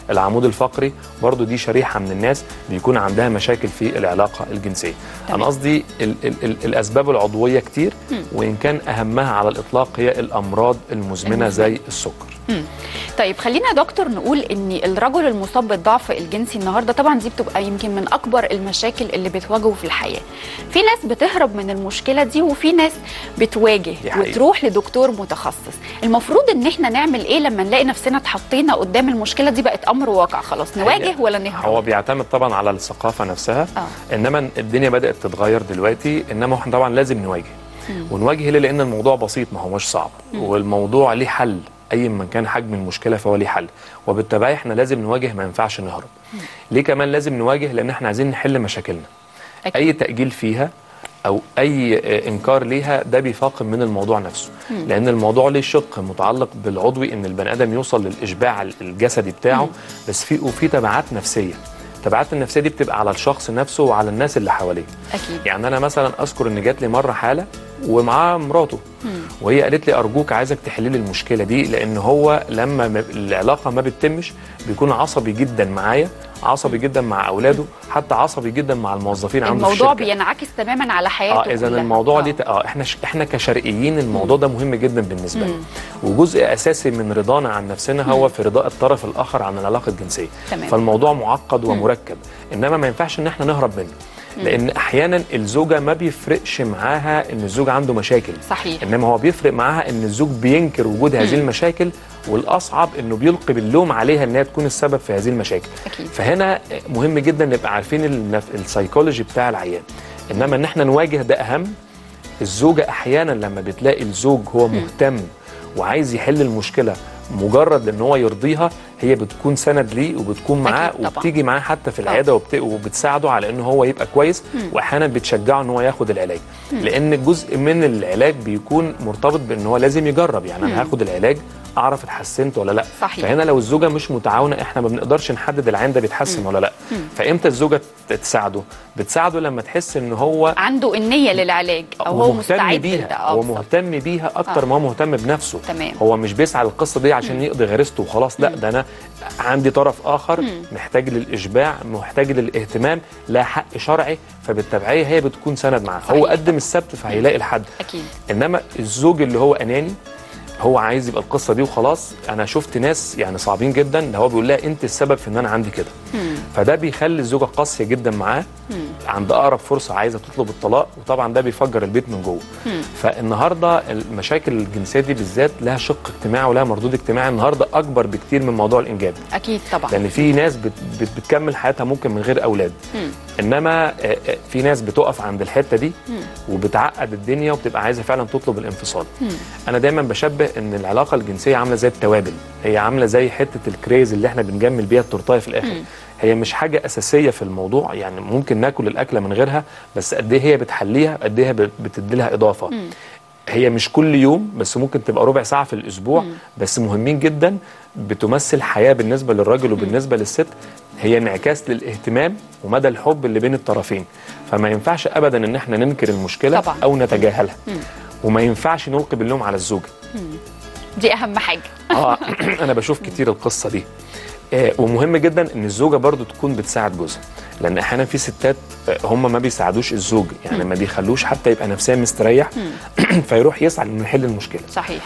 العمود الفقري، برضو دي شريحه من الناس بيكون عندها مشاكل في العلاقه الجنسيه. تمام. انا قصدي ال ال ال الاسباب العضويه كتير، م. وان كان اهمها على الاطلاق هي الامراض المزمنه زي السكر. مم. طيب خلينا يا دكتور نقول ان الرجل المصاب بالضعف الجنسي النهارده طبعا دي بتبقى يمكن من اكبر المشاكل اللي بتواجهه في الحياه. في ناس بتهرب من المشكله دي وفي ناس بتواجه وتروح لدكتور متخصص. المفروض ان احنا نعمل ايه لما نلاقي نفسنا اتحطينا قدام المشكله دي بقت امر واقع خلاص، نواجه ولا نهرب؟ هو بيعتمد طبعا على الثقافه نفسها. آه. انما الدنيا بدات تتغير دلوقتي، انما احنا طبعا لازم نواجه. مم. ونواجه ليه؟ لان الموضوع بسيط، ما هوش صعب. مم. والموضوع ليه حل، اي ما كان حجم المشكله فهو ليه حل، وبالتبعيه احنا لازم نواجه، ما ينفعش نهرب. مم. ليه كمان لازم نواجه؟ لان احنا عايزين نحل مشاكلنا. أكيد. اي تاجيل فيها او اي انكار ليها ده بيفاقم من الموضوع نفسه. مم. لان الموضوع ليه شق متعلق بالعضوي، ان البني ادم يوصل للاشباع الجسدي بتاعه. مم. بس في وفي تبعات نفسيه. التبعات النفسيه دي بتبقى على الشخص نفسه وعلى الناس اللي حواليه. اكيد. يعني انا مثلا اذكر ان جات لي مره حاله ومعاه مراته، مم. وهي قالت لي ارجوك عايزك تحل لي المشكله دي، لان هو لما العلاقه ما بتتمش بيكون عصبي جدا معايا، عصبي جدا مع اولاده، حتى عصبي جدا مع الموظفين عنده في الشركه. الموضوع بينعكس تماما على حياته. اه اذا الموضوع دي اه, آه احنا ش... احنا كشرقيين الموضوع ده مهم جدا بالنسبه لنا، وجزء اساسي من رضانا عن نفسنا هو مم. في رضاء الطرف الاخر عن العلاقه الجنسيه. تمام. فالموضوع معقد ومركب، انما ما ينفعش ان احنا نهرب منه. لان احيانا الزوجه ما بيفرقش معاها ان الزوج عنده مشاكل. صحيح. انما هو بيفرق معاها ان الزوج بينكر وجود هذه المشاكل، والاصعب انه بيلقي باللوم عليها ان هي تكون السبب في هذه المشاكل. أكيد. فهنا مهم جدا نبقى عارفين السايكولوجي بتاع العيان، انما ان احنا نواجه ده اهم. الزوجه احيانا لما بتلاقي الزوج هو مهتم وعايز يحل المشكله مجرد ان هو يرضيها، هي بتكون سند ليه وبتكون معاه وبتيجي معاه حتى في العياده وبت... وبتساعده على ان هو يبقى كويس. مم. واحيانا بتشجعه ان هو ياخد العلاج. مم. لان جزء من العلاج بيكون مرتبط بان هو لازم يجرب، يعني انا هاخد العلاج اعرف اتحسنت ولا لا. صحيح. فهنا لو الزوجه مش متعاونه احنا ما بنقدرش نحدد العين ده بيتحسن مم. ولا لا. مم. فامتى الزوجه تساعده؟ بتساعده لما تحس ان هو عنده النيه للعلاج او هو مستعد بيها. هو مهتم بيها اكتر آه. ما هو مهتم بنفسه. تمام. هو مش بيسعى للقصه دي عشان مم. يقضي غريزته وخلاص، لا، ده انا عندي طرف اخر مم. محتاج للاشباع، محتاج للاهتمام، لا حق شرعي، فبالتبعيه هي بتكون سند معاه. هو قدم السبت فهيلاقي الحد. اكيد. انما الزوج اللي هو اناني هو عايز يبقى القصه دي وخلاص. انا شفت ناس يعني صعبين جدا اللي هو بيقول لها انت السبب في ان انا عندي كده. فده بيخلي الزوجه قاسيه جدا معاه، عند اقرب فرصه عايزه تطلب الطلاق، وطبعا ده بيفجر البيت من جوه. فالنهارده المشاكل الجنسيه دي بالذات لها شق اجتماعي ولها مردود اجتماعي النهارده اكبر بكتير من موضوع الانجاب. اكيد طبعا. لان في ناس بت بت بتكمل حياتها ممكن من غير اولاد. مم. انما في ناس بتقف عند الحته دي مم. وبتعقد الدنيا وبتبقى عايزه فعلا تطلب الانفصال. مم. انا دايما بشبه ان العلاقه الجنسيه عامله زي التوابل، هي عامله زي حته الكريز اللي احنا بنجمل بيها التورتايه في الاخر. مم. هي مش حاجه اساسيه في الموضوع، يعني ممكن ناكل الاكله من غيرها، بس قد ايه هي بتحليها، قد ايه بتدي لها اضافه. مم. هي مش كل يوم، بس ممكن تبقى ربع ساعه في الاسبوع. مم. بس مهمين جدا، بتمثل حياه بالنسبه للراجل وبالنسبه للست، هي انعكاس للاهتمام ومدى الحب اللي بين الطرفين. فما ينفعش ابدا ان احنا ننكر المشكله طبعا. او نتجاهلها. مم. وما ينفعش نلقي باللوم على الزوجه. مم. دي اهم حاجه. اه انا بشوف كتير القصه دي. آه ومهم جدا ان الزوجه برضو تكون بتساعد جوزها، لان احيانا في ستات هم ما بيساعدوش الزوج، يعني ما بيخلوش حتى يبقى نفسيا مستريح فيروح يسعى انه يحل المشكله. صحيح.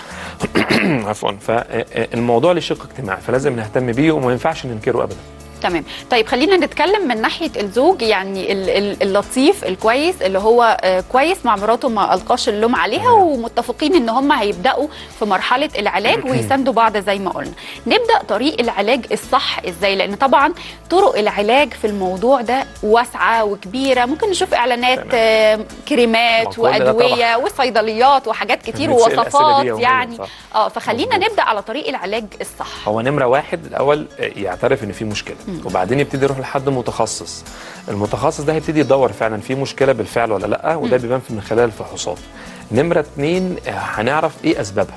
عفوا. فالموضوع له شق اجتماعي فلازم نهتم بيه وما ينفعش ننكره ابدا. تمام. طيب خلينا نتكلم من ناحيه الزوج، يعني اللطيف الكويس اللي هو كويس مع مراته ما القاش اللوم عليها ومتفقين ان هم هيبداوا في مرحله العلاج ويساندوا بعض زي ما قلنا. نبدا طريق العلاج الصح ازاي؟ لان طبعا طرق العلاج في الموضوع ده واسعه وكبيره، ممكن نشوف اعلانات تمام. كريمات وادويه وصيدليات وحاجات كتير ووصفات يعني. اه فخلينا مزبوط. نبدا على طريق العلاج الصح. هو نمره واحد الاول يعترف ان في مشكله، وبعدين يبتدي يروح لحد متخصص. المتخصص ده هيبتدي يدور فعلا في مشكله بالفعل ولا لا، وده بيبان من خلال الفحوصات. نمره اتنين هنعرف ايه اسبابها.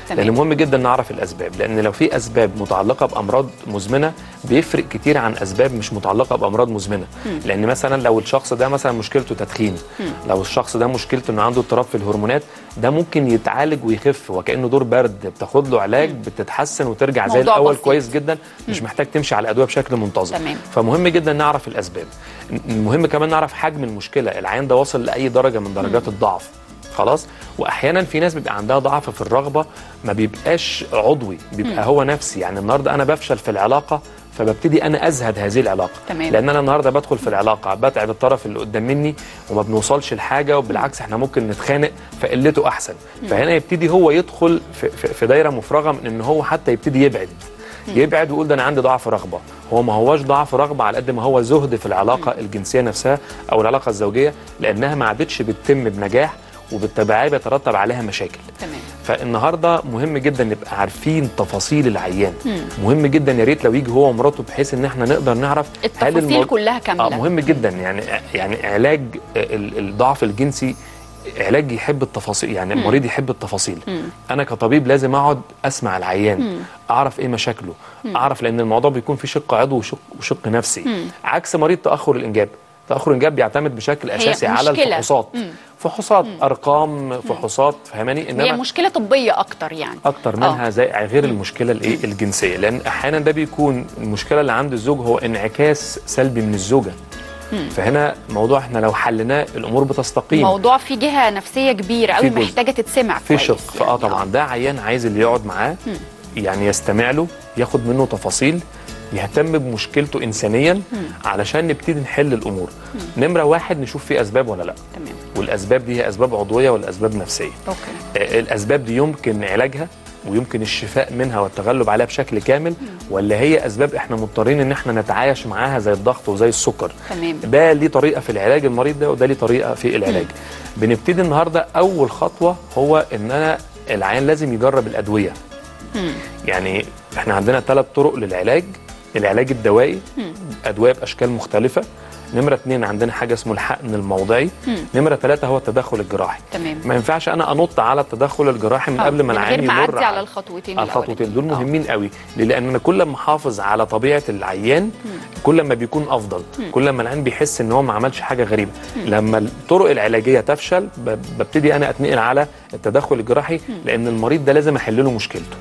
تمام. لان مهم جدا نعرف الاسباب، لان لو في اسباب متعلقه بامراض مزمنه بيفرق كتير عن اسباب مش متعلقه بامراض مزمنه. مم. لان مثلا لو الشخص ده مثلا مشكلته تدخين، مم. لو الشخص ده مشكلته انه عنده اضطراب في الهرمونات، ده ممكن يتعالج ويخف وكانه دور برد، بتاخد له علاج مم. بتتحسن وترجع زي الاول بسيط. كويس جدا، مش مم. محتاج تمشي على الادويه بشكل منتظم. تمام. فمهم جدا نعرف الاسباب. المهم كمان نعرف حجم المشكله، العيان ده واصل لاي درجه من درجات مم. الضعف. خلاص. واحيانا في ناس بيبقى عندها ضعف في الرغبه ما بيبقاش عضوي، بيبقى مم. هو نفسي. يعني النهارده انا بفشل في العلاقه فببتدي انا ازهد هذه العلاقه. تمام. لان انا النهارده بدخل في العلاقه بتعب الطرف اللي قدام مني وما بنوصلش لحاجه، وبالعكس احنا ممكن نتخانق فقلته احسن. مم. فهنا يبتدي هو يدخل في, في, في دايره مفرغه من ان هو حتى يبتدي يبعد مم. يبعد ويقول ده انا عندي ضعف رغبه. هو ما هوش ضعف رغبه على قد ما هو زهد في العلاقه مم. الجنسيه نفسها او العلاقه الزوجيه، لانها ما عادتش بتتم بنجاح وبالتبعيه بيترتب عليها مشاكل. تمام. فالنهارده مهم جدا نبقى عارفين تفاصيل العيان. مم. مهم جدا يا ريت لو يجي هو ومراته بحيث ان احنا نقدر نعرف التفاصيل المو... كلها كامله. آه مهم جدا. يعني يعني علاج الضعف الجنسي علاج يحب التفاصيل، يعني مم. المريض يحب التفاصيل. مم. انا كطبيب لازم اقعد اسمع العيان، مم. اعرف ايه مشاكله، مم. اعرف، لان الموضوع بيكون فيه شق عضوي وشق, وشق نفسي. مم. عكس مريض تاخر الانجاب. تاخر الانجاب بيعتمد بشكل اساسي على الفحوصات. مم. فحوصات، مم. ارقام، فحوصات، فهماني؟ انما هي مشكله طبيه اكتر، يعني اكتر منها أوه. زي غير مم. المشكله الايه الجنسيه، لان احيانا ده بيكون المشكله اللي عند الزوج هو انعكاس سلبي من الزوجه. مم. فهنا موضوع احنا لو حليناه الامور بتستقيم. موضوع في جهه نفسيه كبيره قوي محتاجه تتسمع في شق. يعني اه طبعا ده عيان عايز اللي يقعد معاه مم. يعني يستمع له، ياخد منه تفاصيل، يهتم بمشكلته انسانيا مم. علشان نبتدي نحل الامور. مم. نمره واحد نشوف في اسباب ولا لا. تمام. والاسباب دي هي اسباب عضويه ولا اسباب نفسيه. اوكي. آه الاسباب دي يمكن علاجها ويمكن الشفاء منها والتغلب عليها بشكل كامل، مم. ولا هي اسباب احنا مضطرين ان احنا نتعايش معاها زي الضغط وزي السكر. تمام. ده ليه طريقه في العلاج المريض ده، وده ليه طريقه في العلاج. مم. بنبتدي النهارده اول خطوه هو ان انا العيان لازم يجرب الادويه. مم. يعني احنا عندنا ثلاث طرق للعلاج. العلاج الدوائي، مم. ادويه باشكال مختلفه. نمره اثنين عندنا حاجه اسمه الحقن الموضعي. مم. نمره ثلاثه هو التدخل الجراحي. تمام. ما ينفعش انا انط على التدخل الجراحي من قبل ما العيان يمر من غير ما على الخطوتين على الخطوتين دول مهمين أوه. قوي. لان انا كل ما احافظ على طبيعه العيان مم. كل ما بيكون افضل. مم. كل ما العيان بيحس ان هو ما عملش حاجه غريبه. مم. لما الطرق العلاجيه تفشل ببتدي انا اتنقل على التدخل الجراحي، مم. لان المريض ده لازم احل له مشكلته.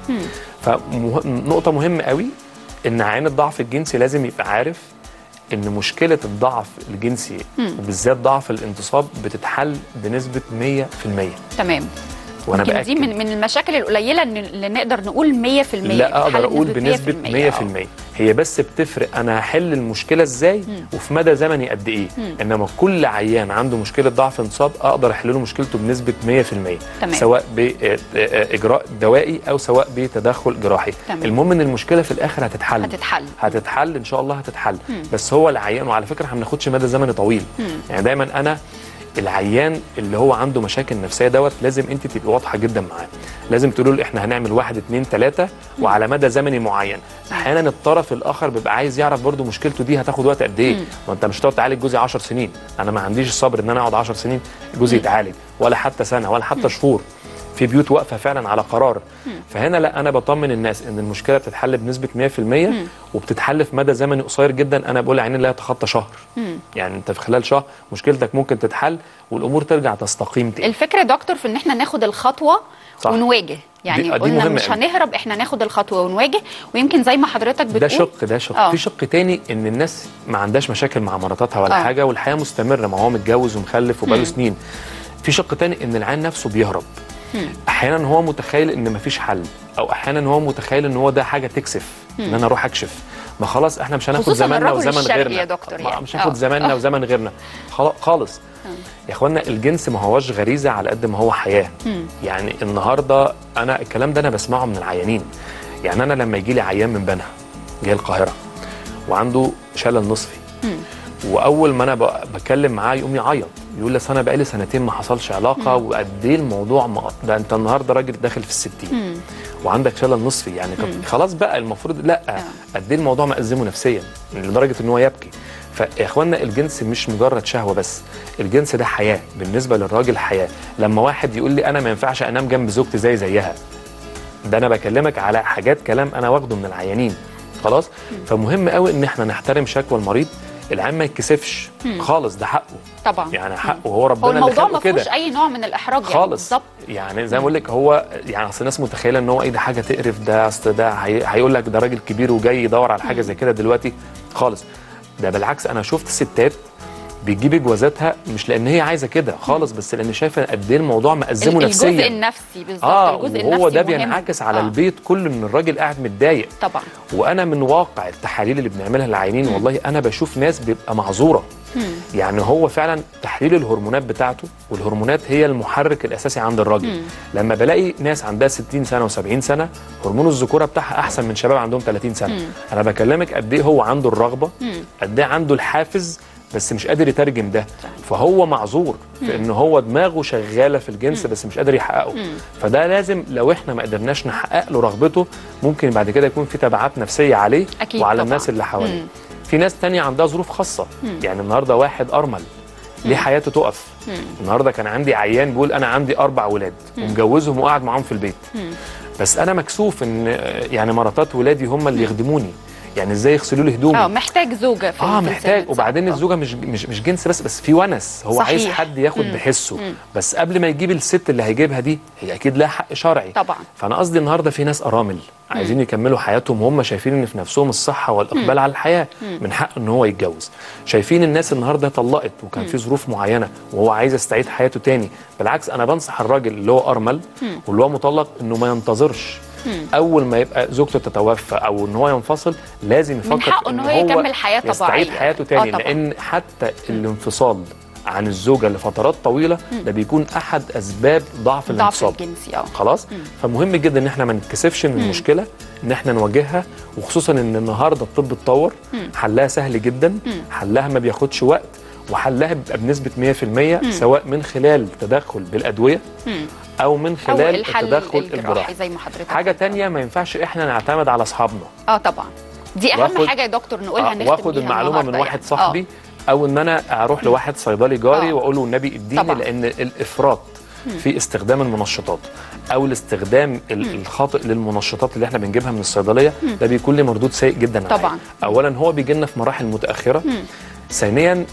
فنقطه مهمه قوي ان عيان الضعف الجنسي لازم يبقى عارف ان مشكله الضعف الجنسي مم. وبالذات ضعف الانتصاب بتتحل بنسبه مية في المية. تمام. وانا دي من من المشاكل القليله اللي نقدر نقول مية في المية. لا اقدر اقول بنسبه مية في المية. هي بس بتفرق انا هحل المشكله ازاي مم. وفي مدى زمني قد ايه. مم. انما كل عيان عنده مشكله ضعف انتصاب اقدر احل له مشكلته بنسبه مية في المية. تمام. سواء باجراء دوائي او سواء بتدخل جراحي. تمام. المهم ان المشكله في الاخر هتتحل هتتحل هتتحل ان شاء الله هتتحل. مم. بس هو العيان، وعلى فكره احنا ما بناخدش مدى زمني طويل. مم. يعني دايما انا العيان اللي هو عنده مشاكل نفسيه دوت لازم انت تبقي واضحه جدا معاه. لازم تقولوا له احنا هنعمل واحد اتنين تلاته وعلى مدى زمني معين. احيانا الطرف الاخر بيبقى عايز يعرف برضو مشكلته دي هتاخد وقت قد ايه. ما انت مش هتقعد تعالج جوزي عشر سنين، انا ما عنديش الصبر ان انا اقعد عشر سنين جوزي يتعالج، ولا حتى سنه ولا حتى شهور. في بيوت واقفه فعلا على قرار. فهنا لا، انا بطمن الناس ان المشكله بتتحل بنسبه مية في المية وبتتحل في مدى زمني قصير جدا. انا بقول عينين لا يتخطى شهر. مم. يعني انت في خلال شهر مشكلتك ممكن تتحل والامور ترجع تستقيم تاني. الفكره يا دكتور في ان احنا ناخد الخطوه صح. ونواجه. يعني دي قلنا دي مش هنهرب، احنا ناخد الخطوه ونواجه. ويمكن زي ما حضرتك بتقول ده شق ده شق أوه. في شق تاني ان الناس ما عندهاش مشاكل مع مراتاتها ولا أوه. حاجه، والحياه مستمره، ما هو متجوز ومخلف وبقاله سنين. في شق تاني ان العيان نفسه بيهرب. مم. احيانا هو متخيل ان مفيش حل، او احيانا هو متخيل ان هو ده حاجه تكسف مم. ان انا اروح اكشف. ما خلاص احنا مش هناخد زماننا وزمن غيرنا يا دكتور، يعني مش هناخد زماننا وزمن غيرنا خالص. مم. يا اخوانا الجنس ما هوش غريزه على قد ما هو حياه. مم. يعني النهارده انا الكلام ده انا بسمعه من العيانين. يعني انا لما يجي لي عيان من بنها جاي القاهره وعنده شلل نصفي، مم. واول ما انا بكلم معاه يقوم يعيط، يقول لي انا بقالي سنتين ما حصلش علاقه وقد ايه الموضوع ما ده انت النهارده راجل داخل في الستين وعندك شلل نصفي، يعني خلاص بقى المفروض لا قد ايه الموضوع مأزمه نفسيا لدرجه ان هو يبكي. فيا اخوانا الجنس مش مجرد شهوه بس، الجنس ده حياه بالنسبه للراجل، حياه. لما واحد يقول لي انا ما ينفعش انام جنب زوجتي زي زيها، ده انا بكلمك على حاجات كلام انا واخده من العيانين خلاص. فمهم قوي ان احنا نحترم شكوى المريض، العيان ما يتكسفش خالص، ده حقه طبعا، يعني حقه، هو ربنا هو اللي الموضوع خلقه ما فيهوش كده اي نوع من الاحراج يعني خالص بالظبط. يعني زي ما بقول لك، هو يعني اصل الناس متخيله ان هو ايه ده حاجه تقرف، ده اصل ده هي... هيقول لك ده راجل كبير وجاي يدور على حاجه زي كده دلوقتي خالص. ده بالعكس، انا شفت ستات بتجيب جوازاتها مش لان هي عايزه كده خالص، بس لان شايفه قد ايه الموضوع مأزمه نفسيا. الجزء النفسي بالظبط، آه الجزء وهو النفسي ده مهم. بينعكس على آه. البيت كله، ان الراجل قاعد متضايق طبعا. وانا من واقع التحاليل اللي بنعملها للعيانين والله انا بشوف ناس بيبقى معذوره. مم. يعني هو فعلا تحليل الهرمونات بتاعته، والهرمونات هي المحرك الاساسي عند الراجل. مم. لما بلاقي ناس عندها ستين سنه وسبعين سنه هرمون الذكوره بتاعها احسن من شباب عندهم ثلاثين سنه. مم. انا بكلمك قد ايه هو عنده الرغبه، قد ايه عنده الحافز، بس مش قادر يترجم ده. فهو معذور في ان هو دماغه شغاله في الجنس بس مش قادر يحققه. فده لازم لو احنا ما قدرناش نحقق له رغبته ممكن بعد كده يكون في تبعات نفسيه عليه وعلى طبعا. الناس اللي حواليه. في ناس تانية عندها ظروف خاصه. مم. يعني النهارده واحد ارمل ليه حياته تقف. مم. النهارده كان عندي عيان بيقول انا عندي اربع ولاد ومجوزهم وقاعد معاهم في البيت. مم. بس انا مكسوف ان يعني مراتات ولادي هم اللي يخدموني، يعني ازاي يغسلوا لي هدومي؟ اه محتاج زوجه في اه محتاج. وبعدين الزوجه مش مش مش جنس بس، بس في ونس، هو صحيح. عايز حد ياخد مم. بحسه. مم. بس قبل ما يجيب الست اللي هيجيبها دي هي اكيد لها حق شرعي طبعا. فانا قصدي النهارده في ناس ارامل عايزين يكملوا حياتهم وهم شايفين ان في نفسهم الصحه والاقبال مم. على الحياه، مم. من حقه ان هو يتجوز. شايفين الناس النهارده طلقت وكان مم. في ظروف معينه وهو عايز يستعيد حياته تاني، بالعكس انا بنصح الراجل اللي هو ارمل مم. واللي هو مطلق انه ما ينتظرش مم. اول ما يبقى زوجته تتوفى او ان هو ينفصل لازم يفكر من حقه ان هو يكمل حياه طبيعيه، يستعيد حياته تاني. آه لان حتى الانفصال عن الزوجه لفترات طويله مم. ده بيكون احد اسباب ضعف الانفصال الجنسي. اه خلاص. مم. فمهم جدا ان احنا ما نتكسفش من المشكله، ان احنا نواجهها، وخصوصا ان النهارده الطب اتطور، حلها سهل جدا، مم. حلها ما بياخدش وقت، وحلها بيبقى بنسبه مية في المية مم. سواء من خلال تدخل بالادويه مم. او من خلال أو التدخل الجراحي زي ما حضرتك حاجه تانية. ما ينفعش احنا نعتمد على اصحابنا. اه طبعا دي اهم حاجه يا دكتور نقولها. آه واخد المعلومه من واحد يعني. صاحبي أوه. او ان انا اروح لواحد صيدلي جاري واقول له النبي اديني، لان الافراط في استخدام المنشطات او الاستخدام الخاطئ للمنشطات اللي احنا بنجيبها من الصيدليه ده بيكون له مردود سيء جدا طبعا عليه. اولا هو بيجي لنا في مراحل متاخره، ثانيا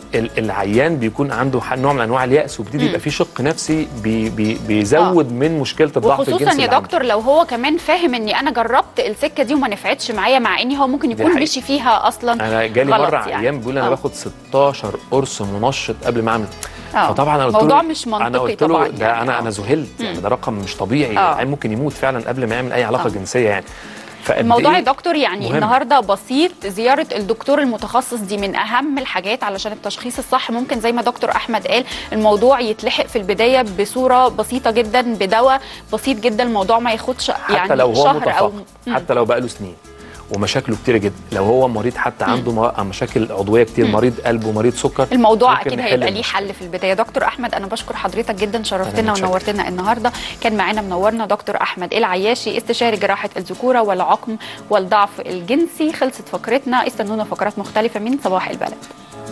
العيان بيكون عنده نوع من انواع اليأس وبيبتدي يبقى في شق نفسي بي بي بيزود آه. من مشكله الضعف الجنسي. وخصوصا يا دكتور لو هو كمان فاهم اني انا جربت السكه دي وما نفعتش معايا، مع اني هو ممكن يكون مشي فيها اصلا. انا جالي مره يعني. عيان بيقول انا آه. باخد ستاشر قرص منشط قبل ما اعمل آه. فطبعا انا قلت له موضوع مش منطقي. انا قلت له ده يعني. انا انا ذهلت يعني ده رقم مش طبيعي. آه. العيان ممكن يموت فعلا قبل ما يعمل اي علاقه آه. جنسيه يعني. الموضوع يا دكتور يعني مهم. النهارده بسيط، زياره الدكتور المتخصص دي من اهم الحاجات علشان التشخيص الصح. ممكن زي ما دكتور احمد قال الموضوع يتلحق في البدايه بصوره بسيطه جدا بدواء بسيط جدا، الموضوع ما ياخدش يعني حتى لو هو شهر او حتى لو بقى له سنين ومشاكله كتيره جدا. لو هو مريض حتى عنده م. مشاكل عضويه كتير، مم. مريض قلب ومريض سكر، الموضوع اكيد هيبقى ليه حل في البدايه. دكتور احمد انا بشكر حضرتك جدا، شرفتنا ونورتنا النهارده. كان معانا منورنا دكتور احمد العياشي، استشاري جراحه الذكوره والعقم والضعف الجنسي. خلصت فقرتنا، استنونا فقرات مختلفه من صباح البلد.